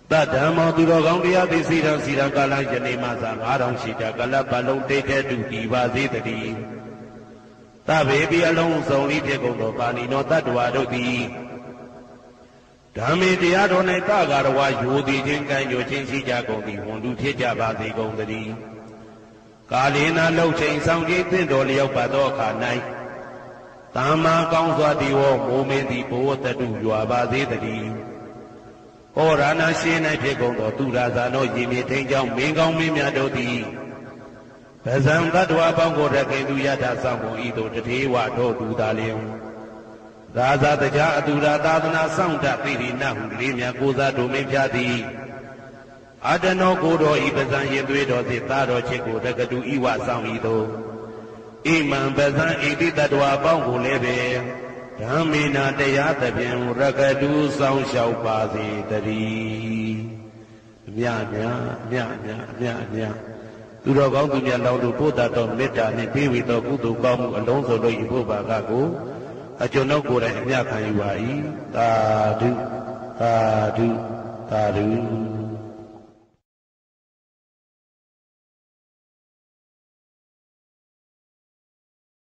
တဓမ္မောသူတော်ကောင်းတရားသိစီရန်စီရန်ကာလယနေ့မှသာငါးထောင်ရှိတာကလပ်ပလုံးတိတ်တဲ့တူဒီပါစေတည်းသဗ္ဗေပိအလုံးစုံဤဖြစ်ကုန်သောပါဏိနောတတ္တဝါတို့သည်ဓမ္မေတရားတော်၌တဂါရဝယိုသည်ချင်းကံ့ညိုချင်းရှိကြကုန်သည်ဝန်တူဖြစ်ကြပါစေကုန်သတည်းကာလေနာလှုပ်ချိန်ဆောင်ကြည်သင့်တော်လျောက်ပါသောအခါ၌သမ္မာကောင်းစွာဒီဝမိုးမင်းသည်ဘဝတတုရွာပါစေတည်းဩရဏရှင်း၌ဖြစ်ကုန်သောသူရာဇာတို့ရည်မြေထိန်ကြောင့်မင်းကောင်းမင်းများတို့သည်ဗဇံတတ္တဝါပေါင်းကိုရခင်သူယထာဆောင်ကုန်ဤသို့တထေဝတို့သူသာလျင်ရာဇာတရားအတူရာသာသနာဆောင်တပိရိနဟုလေးမြတ်ကိုစားတို့မင်းပြသည်အတနောကိုတော်ဤပဇံရင်သွေးတော်သည်သာတော်ချစ်ကိုတကတူဤဝဆောင်ဤသို့ဣမံပဇံဣတိတတ္တဝါပေါင်းကိုလည်းပဲဓမ္မေနာတရားသဖြင့်ရကတူဆောင်လျှောက်ပါစေတည်းမြတ်မြတ်မြတ်မြတ်မြတ်မြတ်သူတော်ကောင်းသူများလောင်းတို့ပို့တတ်သောမေတ္တာနှင့်ပေးဝေသောကုသိုလ်ကောင်းမှုအလုံးစုံတို့ဤဘုရားကကိုအကျွန်ုပ်ကိုယ်တိုင်အမြတ်ခံယူပါ၏သာဓုသာဓုသာဓု